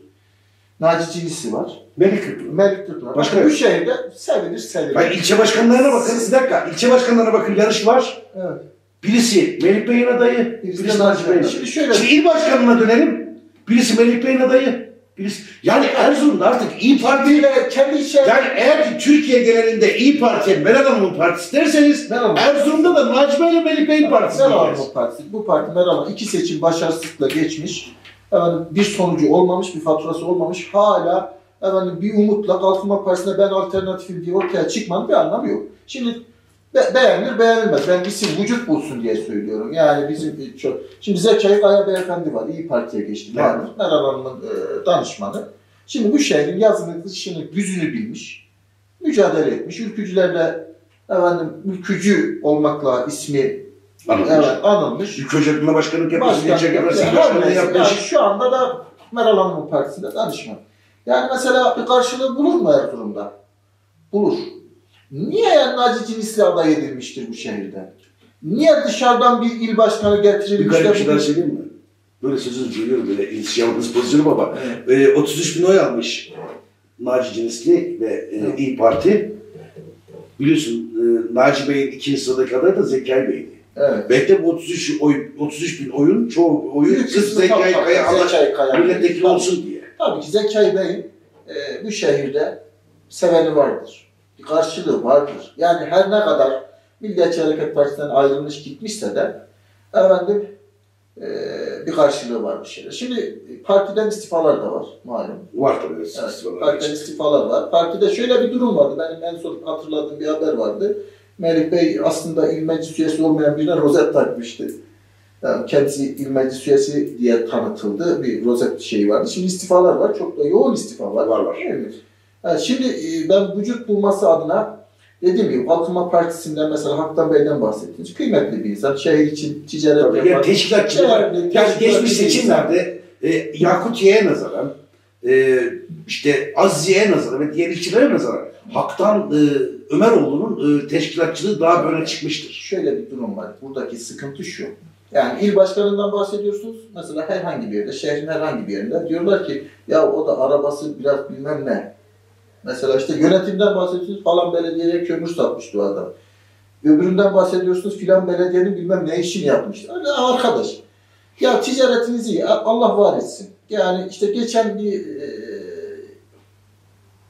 Naci Cinisi var. Melih Kırklı. Melih Kırklı. Başka bu şehirde sevilir sevilir. Hayır, ilçe başkanlarına bakın. Bir dakika. İlçe başkanlarına bakın. Yarış var. Evet. Birisi Melih Bey'in adayı, Birisi, birisi de Naci Bey'in adayı. Şimdi şöyle. Şimdi il başkanına dönelim. Birisi Melih Bey'in adayı. Birisi... Yani Erzurum'da artık İYİ Parti ile kendi şey. yani eğer ki Türkiye genelinde İYİ Parti'ye Meral Hanım'ın partisi derseniz Meral Erzurum'da da Naci Bey ile Melih Bey'in partisi. Meral Hanım'ın partisi. Bu parti Meral Hanım iki seçim başarısızlıkla geçmiş. Efendim, bir sonucu olmamış, bir faturası olmamış. Hala efendim, bir umutla Kalkınma Partisi'ne ben alternatifim diye ortaya çıkmanın bir anlamı yok. Şimdi be beğenilir beğenilmez. Ben isim vücut bulsun diye söylüyorum. Yani bizim çok... Şimdi Zekai Kaya Beyefendi var. İYİ Parti'ye geçti. Evet. Meral Hanım'ın e, danışmanı. Şimdi bu şehrin yazını, dışını, güzünü bilmiş. Mücadele etmiş. Ülkücülerle efendim, ülkücü olmakla ismi Anılmış. evet, anılmış. Ülke Ocaklı'na başkanlık yapmış. Başkan, İlçe Gebre'si yani, başkanlığı yani yapmış. şu anda da Meral Hanım'ın partisinde danışman. Yani mesela bir karşılığı bulur mu Erzurum'da? Bulur. Niye yani Naci Cinisli aday edilmiştir bu şehirde? Niye dışarıdan bir il başkanı Bir getirilmiş? garip bir şeyler söyleyeyim mi? Böyle sözünü duyuyorum böyle ilişki pozisyonu baba. Evet. E, otuz üç bin oy almış Naci Cinisli ve e, Evet. İYİ Parti. Biliyorsun e, Naci Bey'in ikinci sıradaki adayı da Zekai Bey'di. Evet. Belki de bu otuz üç oy, otuz üç bin oyun çoğu oyu Büyük sırf kısmı Zekai tabii, Kaya Allah Zekai Kaya. milletvekili Tabii. olsun diye. Tabii ki Zekai Bey'in e, bu şehirde seveni vardır. Bir karşılığı vardır. Yani her ne kadar Milliyetçi Hareket Partisi'nden ayrılmış gitmişse de efendim e, bir karşılığı var bir şeyler. Şimdi partiden istifalar da var malum. Var tabii. Evet, istifalar. partiden istifalar var. Partide şöyle bir durum vardı. Benim en son hatırladığım bir haber vardı. Melih Bey aslında il meclis üyesi olmayan birine rozet takmıştı. Yani kendisi il meclis üyesi diye tanıtıldı. Bir rozet şeyi vardı. Şimdi istifalar var. Çok da yoğun istifa var. Var var. Evet. Yani şimdi ben vücut bulması adına dediğim gibi Kalkınma Partisi'nden mesela Haktan Bey'den bahsettiniz. Kıymetli bir insan. Şehir için ticaret Tabii, yapan. yani teşkilatçılık var. Değerli, Yani teşkilatçı geçmiş bir seçimlerde e, Yakutiye'ye nazaran, e, işte Azize'ye nazaran ve diğer ilçelere nazaran Hak'tan e, Ömeroğlu'nun e, teşkilatçılığı daha böyle çıkmıştır. Şöyle bir durum var. Buradaki sıkıntı şu. Yani il başkanından bahsediyorsunuz. Mesela herhangi bir yerde, şehrin herhangi bir yerinde diyorlar ki ya o da arabası biraz bilmem ne. Mesela işte yönetimden bahsediyorsunuz falan belediyeye kömür satmıştı o adam. Öbüründen bahsediyorsunuz filan belediyenin bilmem ne işini yapmıştı. Öyle arkadaş. Ya ticaretiniz iyi. Allah var etsin. Yani işte geçen bir e,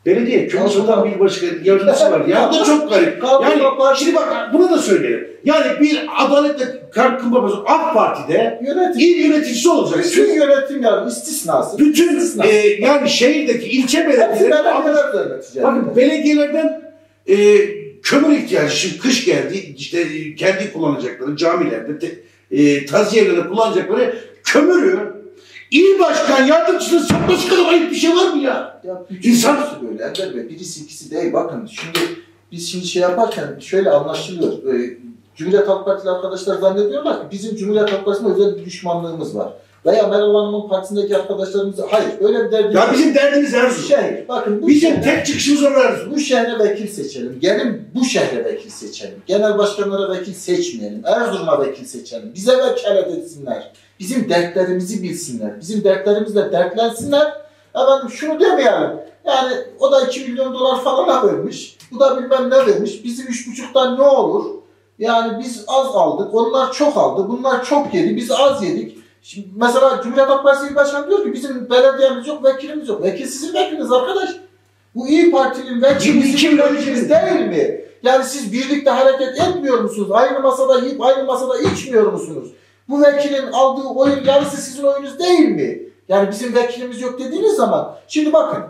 belediye kömür satan bir başkanı yardımcısı var. Ya bu da çok garip. Yani şimdi bak bunu da söyleyelim. Yani bir adaletle kalkın babası AK Parti'de yönetim, il yöneticisi olacak. Bütün yönetim yani istisnası. Bütün istisnası. E, yani şehirdeki ilçe belediyeleri bakın belediyelerden e, kömür ihtiyacı, şimdi kış geldi, işte kendi kullanacakları camilerde, te, e, taziyelerinde kullanacakları kömürü il başkan yardımcısının satması kadar ayıp bir şey var mı ya? Ya İnsan böyle Ender Bey, birisi ikisi değil. Bakın şimdi biz şimdi şey yaparken şöyle anlaşılıyor. Ee, Cumhuriyet Halk Partili arkadaşlar zannediyorlar ki bizim Cumhuriyet Halk Partisi'ne özel bir düşmanlığımız var. Veya Meral Hanım'ın partisindeki arkadaşlarımız, hayır öyle bir derdimiz Ya yok. Bizim derdimiz Erzurum. Şey, bakın bizim şehre, tek çıkışımız var Erzurum. Bu şehre vekil seçelim. Gelin bu şehre vekil seçelim. Genel başkanlara vekil seçmeyelim. Erzurum'a vekil seçelim. Bize vekalet etsinler. Bizim dertlerimizi bilsinler. Bizim dertlerimizle dertlensinler. Efendim şunu demeyelim. Yani o da iki milyon dolar falan vermiş. Bu da bilmem ne vermiş. Bizim üç buçuktan ne olur? Yani biz az aldık. Onlar çok aldı. Bunlar çok yedi. Biz az yedik. Şimdi mesela Cumhuriyet Halk Partisi İl Başkanı diyor ki bizim belediyemiz yok, vekilimiz yok. Vekil sizin vekiliniz arkadaş. Bu İYİ Parti'nin vekili bizim vekiliniz değil mi? Yani siz birlikte hareket etmiyor musunuz? Aynı masada yiyip aynı masada içmiyor musunuz? Bu vekilin aldığı oyun yarısı sizin oyunuz değil mi? Yani bizim vekilimiz yok dediğiniz zaman. Şimdi bakın.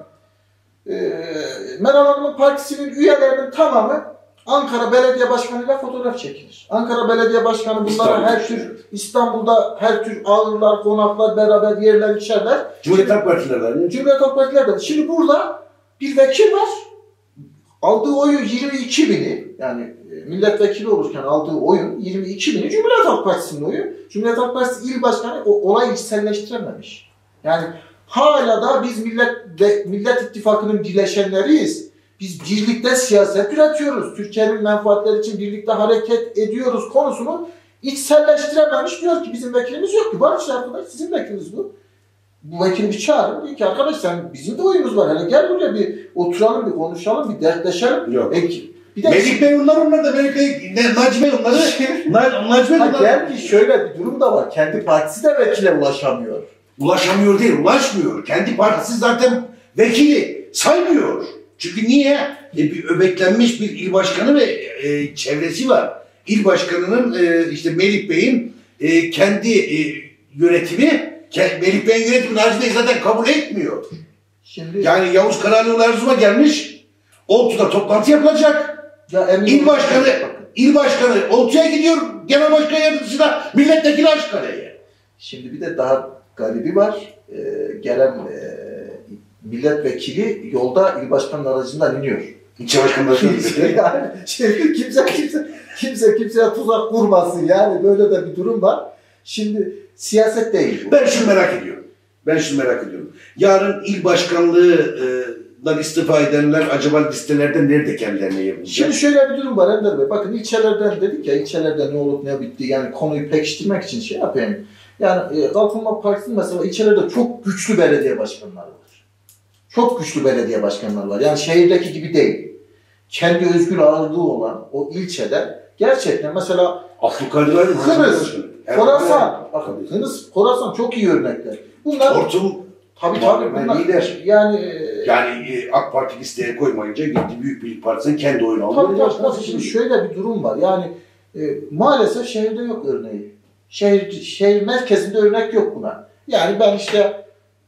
E, Meral Hanım'ın partisinin üyelerinin tamamı Ankara Belediye Başkanı'yla fotoğraf çekilir. Ankara Belediye Başkanı bunlara her tür, İstanbul'da her tür ağırlar, konaklar, beraber yerler, içerler. Cumhuriyet Halk Partiler var. Cumhuriyet Halk Partiler var. Şimdi burada bir vekil var. Aldığı oyun yirmi iki bini, yani milletvekili olurken aldığı oyun yirmi iki bini Cumhuriyet Halk Partisi'nin oyu. Cumhuriyet Halk Partisi İl Başkanı o olayı içselleştirememiş. Yani hala da biz millet ve Millet İttifakı'nın bileşenleriyiz. Biz birlikte siyaset üretiyoruz. Türkiye'nin menfaatleri için birlikte hareket ediyoruz konusunu içselleştirememiş. Diyor ki bizim vekilimiz yok ki. Var işte arkadaş, sizin vekiliniz bu. Bu vekili bir çağırın. Diyor ki arkadaş sen bizim de oyumuz var. Hele gel buraya bir oturalım, bir konuşalım, bir dertleşelim. Yok. E, bir de Melih Bey onlar onlar da Melih Bey, Naci Bey onları. Naci Bey onları. Gel ki şöyle bir durum da var. Kendi partisi de vekile ulaşamıyor. Ulaşamıyor değil, ulaşmıyor. Kendi partisi zaten vekili saymıyor. Çünkü niye? E, bir öbeklenmiş bir il başkanı ve e, çevresi var. İl başkanının e, işte Melih Bey'in e, kendi e, yönetimi, ke, Melih Bey'in yönetimi Naci Bey zaten kabul etmiyor. Şimdi yani Yavuz Kararlıoğlu Erzurum'a gelmiş, Oltu'da toplantı yapılacak. Ya il başkanı, il başkanı Oltu'ya gidiyor, genel başkan yardımcısı da milletvekili Aşkale'ye. Şimdi bir de daha garibi var. Ee, gelen e, milletvekili yolda il başkanının aracından iniyor. İlçe başkanı yani şimdi kimse kimse kimse kimseye tuzak kurmasın yani böyle de bir durum var. Şimdi siyaset değil bu. Ben şunu merak ediyorum. Ben şunu merak ediyorum. Yarın il başkanlığından istifa edenler acaba listelerde nerede kendilerine yer bulacak? Şimdi şöyle bir durum var Ender Bey. Bakın ilçelerden dedik ya, ilçelerde ne olup ne bitti yani konuyu pekiştirmek için şey yapayım. Yani e, Kalkınma Partisi'nin mesela ilçelerde çok güçlü belediye başkanları var. Çok güçlü belediye başkanları var. Yani şehirdeki gibi değil. Kendi özgür ağırlığı olan o ilçede gerçekten mesela Abdülkadir Aydın, Kınız, Khorasan, bakın Kınız, Khorasan çok iyi örnekler. Bunlar Hortum tabii tabii bunlar lider. Yani yani e, AK Parti listeye koymayınca gitti Büyük Birlik Partisi'nin kendi oyunu aldı. Tabii tabii. tabii. Şimdi şöyle bir durum var. Yani e, maalesef şehirde yok örneği. Şehir, şehir merkezinde örnek yok buna. Yani ben işte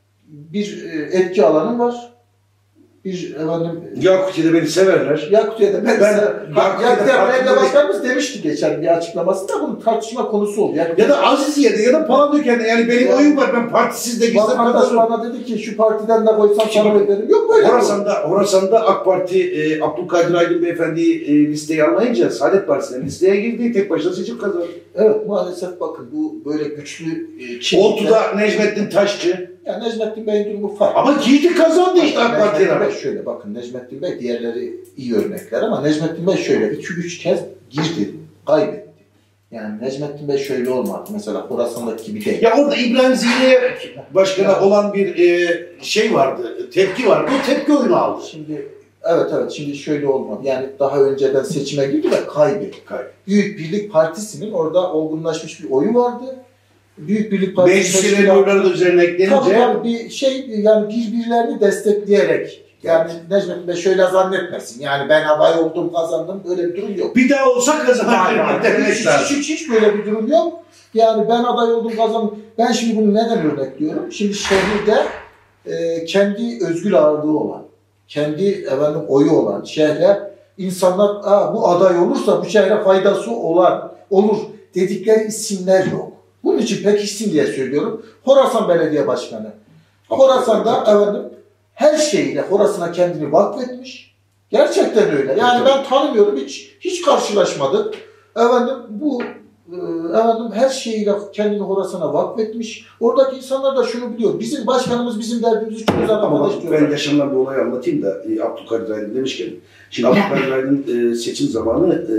bir etki alanım var. Bir efendim Yakutiye'de beni severler. Yakutiye'de ben, ben Yakutiye Belediye Başkanımız demişti geçen bir açıklamasında, bunun tartışma konusu oldu. Yani ya da Aziziye'de ya da Palandöken'de yani benim ya, oyum var, ben partisiz de gizli vatandaş bana dedi ki şu partiden de koysam sana öderim. Yok böyle. Horasan'da, Horasan'da AK Parti e, Abdülkadir Aydın Beyefendi'yi e, listeye almayınca Saadet Partisi'ne listeye girdi, tek başına seçim kazandı. Evet maalesef bakın bu böyle güçlü e, Oltu'da Necmettin Taşçı. Yani Necmettin Bey'in durumu farklı. Ama girdi kazandı işte AK Parti'ye. Necmettin Bey şöyle bakın, Necmettin Bey diğerleri iyi örnekler ama Necmettin Bey şöyle iki üç kez girdi, kaybetti. Yani Necmettin Bey şöyle olmadı. Mesela Khorasan'daki gibi değil. Ya orada İbrahim Zihniye Başkan'a evet. olan bir e, şey vardı, tepki vardı. O tepki oyunu aldı. Şimdi evet evet şimdi şöyle olmadı. Yani daha önceden seçime girdi ve kaybetti. Kaybetti. Büyük Birlik Partisi'nin orada olgunlaşmış bir oyu vardı. Büyük Birlik Partisi meclislerin oyları da üzerine eklenince tabii, tabii bir şey yani birbirlerini destekleyerek Yani Necmettin Bey şöyle zannetmesin. Yani ben aday oldum, kazandım. Böyle bir durum yok. Bir daha olsa kazanır. Yani, hiç, hiç, hiç, hiç böyle bir durum yok. Yani ben aday oldum, kazandım. Ben şimdi bunu neden örnekliyorum? Şimdi şehirde e, kendi özgür ağırlığı olan, kendi efendim oyu olan şehre insanlar Aa, bu aday olursa bu şehre faydası olan olur dedikleri isimler yok. Bunun için pek isim diye söylüyorum. Horasan Belediye Başkanı. Horasan'da efendim her şeyiyle Horasan'a kendini vakfetmiş. Gerçekten öyle. Yani ben tanımıyorum. Hiç hiç karşılaşmadık. Efendim bu efendim her şeyiyle kendini Horasan'a vakfetmiş. Oradaki insanlar da şunu biliyor. Bizim başkanımız bizim derdimizi çözer arkadaş diyorlar. Ben yaşanan bir olayı anlatayım da e, Abdülkadir Aydın demişken. Şimdi Abdülkadir Aydın e, seçim zamanı e,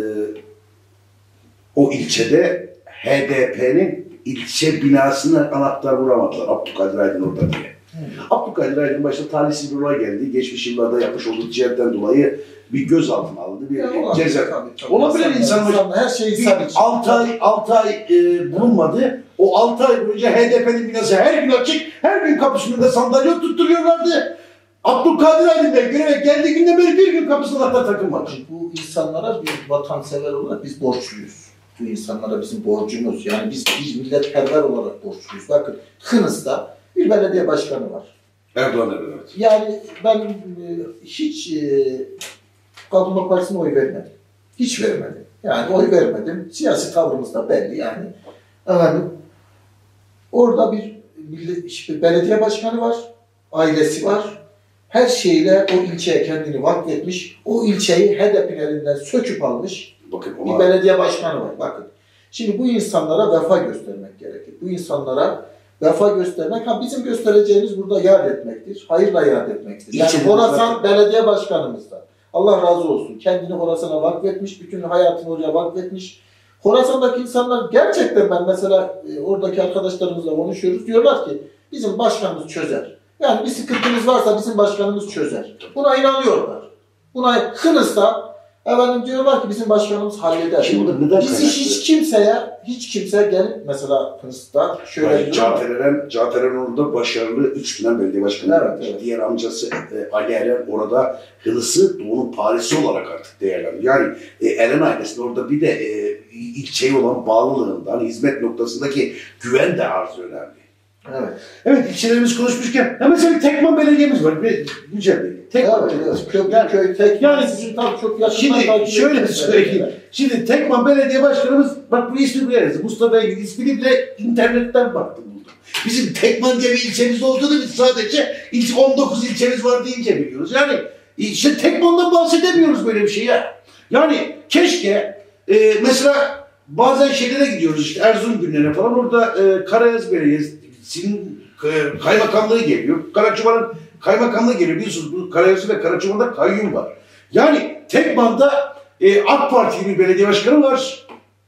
o ilçede H D P'nin ilçe binasına anahtar vuramadılar Abdülkadir Aydın orada diye. Hmm. Abdülkadir Aydın başta talihsiz bir olay geldi. Geçmiş yıllarda yapmış olduğu ticaretten dolayı bir gözaltına alındı. Bir ya, ceza. Olabilir insan, insan her şey insan için. altı ay altı ay e, bulunmadı. O altı ay boyunca H D P'nin binası her gün açık, her gün kapısında sandalye tutturuyorlardı. Abdülkadir Aydın Bey göreve geldiği günden beri bir gün kapısında hatta takılmadı. Bu insanlara bir vatansever olarak biz borçluyuz. Bu insanlara bizim borcumuz. Yani biz, biz milletperver olarak borçluyuz. Bakın Kınıs'ta bir belediye başkanı var. Erdoğan evet. Yani ben e, hiç e, Kalkınma Partisi'ne oy vermedim. Hiç vermedim. Yani oy vermedim. Siyasi tavrımız da belli yani. Efendim, orada bir, bir işte belediye başkanı var. Ailesi var. Her şeyle o ilçeye kendini vakfetmiş. O ilçeyi H D P'nin elinden söküp almış. Bakın, bir belediye başkanı var. Bakın. Şimdi bu insanlara vefa göstermek gerekir. Bu insanlara vefa göstermek, ha bizim göstereceğimiz burada yad etmektir. Hayırla yad etmektir. Yani Horasan belediye başkanımız da. Allah razı olsun. Kendini Horasan'a vakfetmiş. Bütün hayatını oraya vakfetmiş. Horasan'daki insanlar gerçekten ben mesela e, oradaki arkadaşlarımızla konuşuyoruz. Diyorlar ki bizim başkanımız çözer. Yani bir sıkıntımız varsa bizim başkanımız çözer. Buna inanıyorlar. Buna Kınıs'ta efendim diyorlar ki bizim başkanımız halleder. Biz hiç, hiç kimseye, hiç kimse gelip mesela Kınıs'ta şöyle Cafer Eren, Cafer Eren orada başarılı üç dönem belediye başkanı. Evet, evet. Diğer amcası e, Ali Eren orada Kınıs'ı Doğu'nun Paris'i olarak artık değerlendiriyor. Yani e, Eren ailesinin orada bir de e, ilçeye olan bağlılığından, hizmet noktasındaki güven de arz önemli. Evet. Evet, ilçelerimiz konuşmuşken, ya mesela bir Tekman Belediye'miz var. Bir Yücel Bey. Tekman evet, evet. Köprü köy, Tekman. Yani sizin tabii çok yakından şimdi şöyle söyleyeyim. Şimdi Tekman Belediye Başkanımız, bak bu ismi biliriz. Mustafa Engin ismini bile internetten baktım buldum. Bizim Tekman diye bir ilçemiz olduğunu biz sadece on dokuz ilçemiz var deyince biliyoruz. Yani işte Tekman'dan bahsedemiyoruz böyle bir şey ya. Yani keşke e, mesela bazen şeylere gidiyoruz işte Erzurum günlerine falan, orada e, Karayaz Belediyesi'nin e, kaymakamlığı geliyor. Karaçoban'ın kaymakamlığı geliyor. Biliyorsunuz bu Karayaz'ı ve Karaçoban'da kayyum var. Yani Tekman'da e, AK Partili bir belediye başkanı var.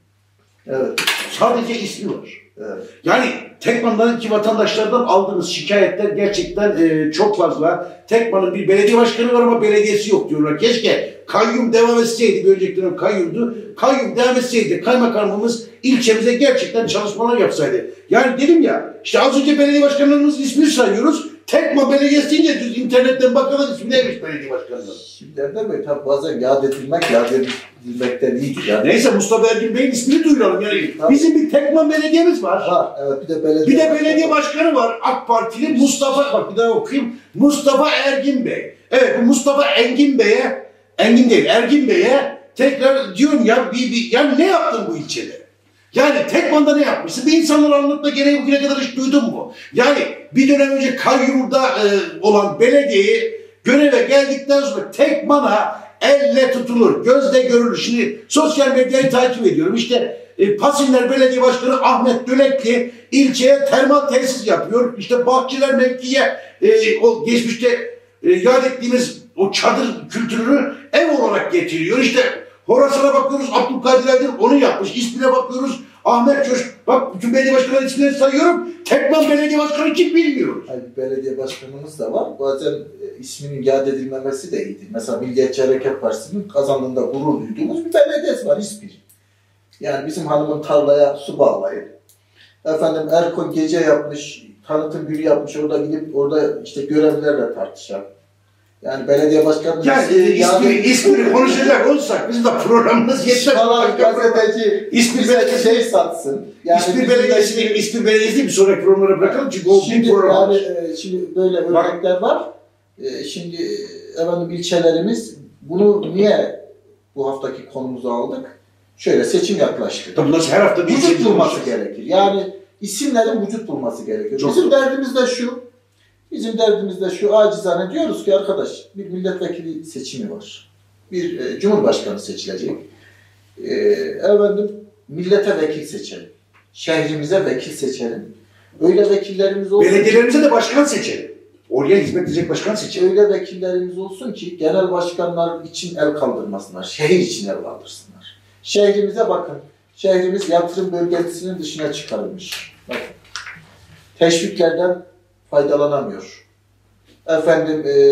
Evet. Sadece ismi var. Evet. Yani Tekman'daki vatandaşlardan aldığımız şikayetler gerçekten e, çok fazla. Tekman'ın bir belediye başkanı var ama belediyesi yok diyorlar. Keşke kayyum devam etseydi. Bir önceki dönem kayyumdu. Kayyum devam etseydi. Kaymakamımız ilçemize gerçekten çalışmalar yapsaydı. Yani dedim ya, işte az önce belediye başkanlarımızın ismini sayıyoruz. Tekman Belediyesi deyince düz internetten bakalım ismi neymiş belediye başkanının. Şimdi Erdem Bey tabi bazen yad edilmek, yad edilmekten iyidir. Yani. Neyse Mustafa Ergin Bey'in ismini duyuralım. Yani tabii. Bizim bir Tekman Belediyemiz var. Ha, evet, bir de belediye, bir de belediye başkanı var. AK Partili Mustafa, bak bir daha okuyayım. Mustafa Ergin Bey. Evet, bu Mustafa Engin Bey'e, Engin değil Ergin Bey'e tekrar diyorum ya, bir, bir, yani ne yaptın bu ilçede? Yani Tekman'da ne yapmışsın? Bir insanlara anlatma gereği bugüne kadar hiç duydun mu? Yani bir dönem önce kayyumda e, olan belediyeyi göreve geldikten sonra Tekman'a elle tutulur, gözle görülür. Şimdi sosyal medyayı takip ediyorum. İşte e, Pasinler Belediye Başkanı Ahmet Dölekli ilçeye termal tesis yapıyor. İşte Bahçeler mevkiye e, o geçmişte e, yad ettiğimiz o çadır kültürünü ev olarak getiriyor. İşte Horasan'a bakıyoruz, Abdülkadir Aydın onu yapmış. İsmine bakıyoruz, Ahmet Coş. Bak bütün belediye başkanları isimlerini sayıyorum. Tekman Belediye Başkanı kim bilmiyoruz. Hayır, belediye başkanımız da var. Bazen e, isminin yad edilmemesi de iyidir. Mesela Milliyetçi Hareket Partisi'nin kazandığında gurur duyduğumuz bir belediyesi var, İspir. Yani bizim hanımın tarlaya su bağlayıp, efendim Erko gece yapmış, tanıtım günü yapmış, orada gidip orada işte görevlilerle tartışan. Yani belediye başkanlığı... Yani e, ismi, ismini konuşacak olsak bizim de programımız yetmez. Falan gazeteci İsmi belki şey satsın. Yani İspir Belediyesi değil, İspir Belediyesi bir sonraki programlara bırakalım çünkü o şimdi, bir program. Yani, e, şimdi böyle örnekler var. E, şimdi efendim ilçelerimiz bunu niye bu haftaki konumuzu aldık? Şöyle seçim yaklaştı. Tabii nasıl her hafta bir vücut bulması gerekir. Yani isimlerin vücut bulması gerekiyor. Çok Bizim doğru. derdimiz de şu. Bizim derdimiz de şu, acizane diyoruz ki arkadaş bir milletvekili seçimi var. Bir e, cumhurbaşkanı seçilecek. E, efendim millete vekil seçelim. Şehrimize vekil seçelim. Öyle vekillerimiz olsun. Belediyelerimize de başkan seçelim. Oraya hizmet edecek başkan seçelim. Öyle vekillerimiz olsun ki genel başkanlar için el kaldırmasınlar. Şehir için el kaldırsınlar. Şehrimize bakın. Şehrimiz yatırım bölgesinin dışına çıkarılmış. Bakın. Teşviklerden faydalanamıyor. Efendim e,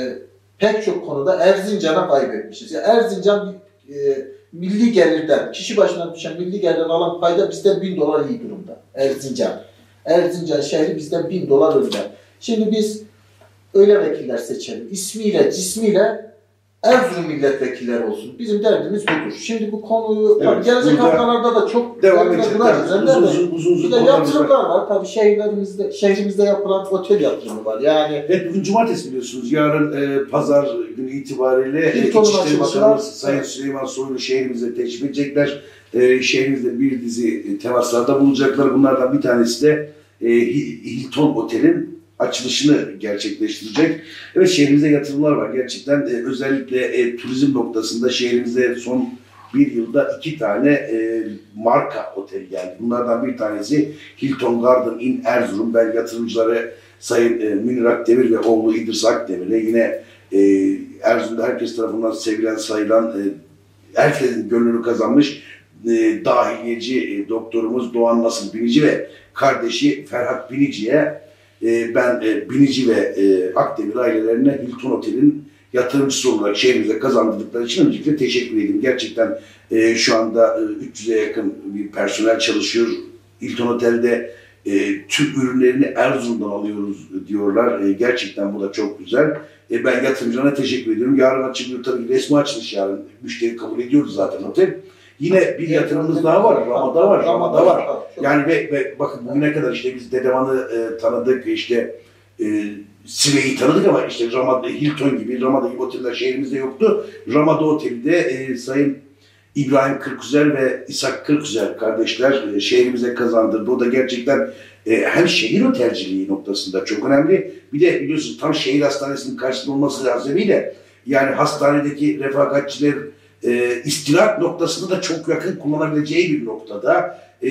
pek çok konuda Erzincan'a kaybetmişiz. Yani Erzincan e, milli gelirden, kişi başına düşen milli gelirden alan payda bizden bin dolar iyi durumda. Erzincan. Erzincan şehri bizden bin dolar önde. Şimdi biz öyle vekiller seçelim. İsmiyle, cismiyle Erzurum milletvekilleri olsun. Bizim derdimiz budur. Şimdi bu konuyu evet, gelecek haftalarda da çok devam edecek. Uzun uzun uzun bir de yatırımlar var. Tabii şehirlerimizde, şehrimizde yapılan otel yatırımı var. Yani evet, bugün cumartesi biliyorsunuz. Yarın e, pazar günü itibariyle İçişleri Bakanı Sayın Süleyman Soylu şehrimize teşrif edecekler. E, şehrimizde bir dizi temaslarda bulunacaklar. Bunlardan bir tanesi de e, Hilton Otel'in açılışını gerçekleştirecek. Evet, şehrimize yatırımlar var. Gerçekten e, özellikle e, turizm noktasında şehrimizde son bir yılda iki tane e, marka otel geldi. Bunlardan bir tanesi Hilton Garden Inn Erzurum. Ben yatırımcıları Sayın e, Münir Akdemir ve oğlu İdris Akdemir'le yine e, Erzurum'da herkes tarafından sevilen, sayılan, e, herkesin gönlünü kazanmış e, dahiliyeci e, doktorumuz Doğan Nasıl Binici ve kardeşi Ferhat Binici'ye e, ben e, Binici ve e, Akdemir ailelerine Hilton Otel'in yatırımcısı olarak şehrimize kazandırdıkları için öncelikle teşekkür edeyim. Gerçekten e, şu anda e, üç yüze yakın bir personel çalışıyor. Hilton Otel'de e, tüm ürünlerini Erzurum'dan alıyoruz diyorlar. E, gerçekten bu da çok güzel. E, ben yatırımcılarına teşekkür ediyorum. Yarın açılıyor tabii, resmi açılış yarın. Müşteri kabul ediyoruz zaten otel. Yine bir yatırımımız daha var. Ramada var. Ramada var. Yani ve, ve bakın bugüne kadar işte biz Dedevan'ı e, tanıdık, işte e, Sive'yi tanıdık ama işte Ramada, Hilton gibi, Ramada gibi oteller şehrimizde yoktu. Ramada Oteli'de e, Sayın İbrahim Kırküzer ve İshak Kırküzer kardeşler e, şehrimize kazandırdı. O da gerçekten e, hem şehir otelciliği noktasında çok önemli. Bir de biliyorsunuz tam şehir hastanesinin karşısında olması hasebiyle yani hastanedeki refakatçiler e, istirahat noktasında da çok yakın kullanabileceği bir noktada. E,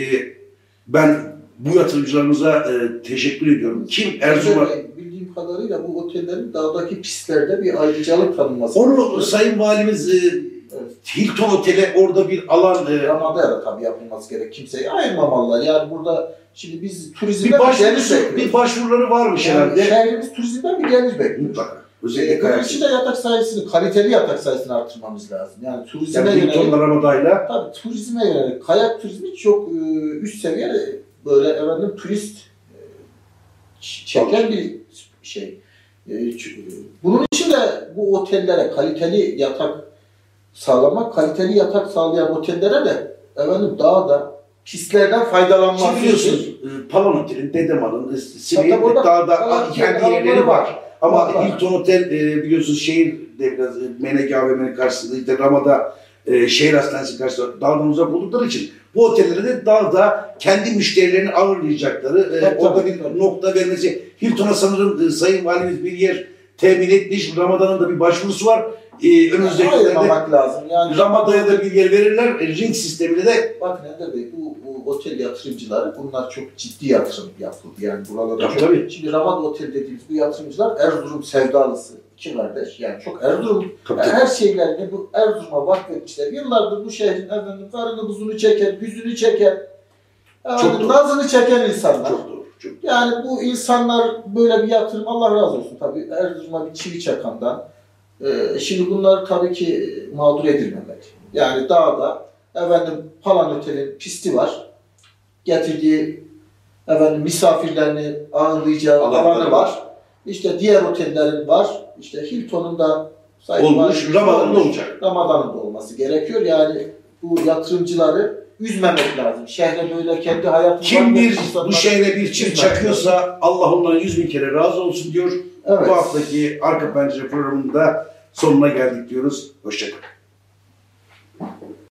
ben bu yatırımcılarımıza e, teşekkür ediyorum. Kim Erzurum'a... Bildiğim kadarıyla bu otellerin dağdaki pistlerde bir ayrıcalık tanınması. Onu gerekiyor. Sayın Valimiz e, evet. Hilton Otel'e orada bir alan... E, Ramada da tabii yapılması gerek. Kimseyi ayırmamalılar. Yani burada şimdi biz turizmden bir, bir gelir bekliyoruz. Bir başvuruları varmış yani herhalde. Şehrimiz turizmden bir gelir bekliyor. Mutlaka. Özellikle bunun için de yatak sayısını, kaliteli yatak sayısını artırmamız lazım. Yani turizme yani yönelik... Hilton'la Ramada'yla... Tabii turizme yönelik. Kayak turizmi çok e, üst seviyede böyle efendim turist e, çeken bir şey. E, bunun için de bu otellere kaliteli yatak sağlamak, kaliteli yatak sağlayan otellere de efendim daha da pistlerden faydalanmak. Şimdi biliyorsunuz Palan Otel'in, Dedeman'ın, Sive'nin daha da kendi yerleri var. Ama var. Hilton Otel e, biliyorsunuz şehirde biraz Menege A V M'nin karşısında, işte Ramada e, şehir hastanesi karşısında dağdan uzak oldukları için bu otellere de daha da kendi müşterilerini ağırlayacakları e, tabii, orada tabii, bir tabii. nokta vermesi. Hilton'a sanırım e, Sayın Valimiz bir yer temin etmiş. Ramada'nın da bir başvurusu var. Ee, önümüzdeki ayırmamak lazım. Yani Ramada'ya da bir yer verirler. E, ring sistemiyle de. Bak Ender Bey, bu, bu otel yatırımcıları bunlar çok ciddi yatırım yapıldı. Yani buralarda tabii, çok. Tabii. Şimdi Ramada Otel dediğimiz bu yatırımcılar Erzurum sevdalısı. İki kardeş. Yani çok Erzurum. Tabii, yani tabii. her şeylerini bu Erzurum'a vakfetmişler. Yıllardır bu şehrin efendim karını buzunu çeken, yüzünü çeken, efendim, nazını çeken insanlar. Çok doğru. Çok. Yani bu insanlar böyle bir yatırım, Allah razı olsun tabii Erzurum'a bir çivi çakandan. Ee, şimdi bunlar tabii ki mağdur edilmemeli. Yani dağda efendim Palan Otel'in pisti var. Getirdiği efendim misafirlerini ağırlayacağı alanı var. İşte diğer otellerin var. işte Hilton'un da olmuş, Ramazan'da olacak. Ramazan'da olması gerekiyor. Yani bu yatırımcıları üzmemek lazım. Şehre böyle kendi hayatını... Kim bir bu şehre bir çift çakıyorsa Allah ondan yüz bin kere razı olsun diyor. Evet. Bu haftaki Arka Pencere programında sonuna geldik diyoruz. Hoşçakalın.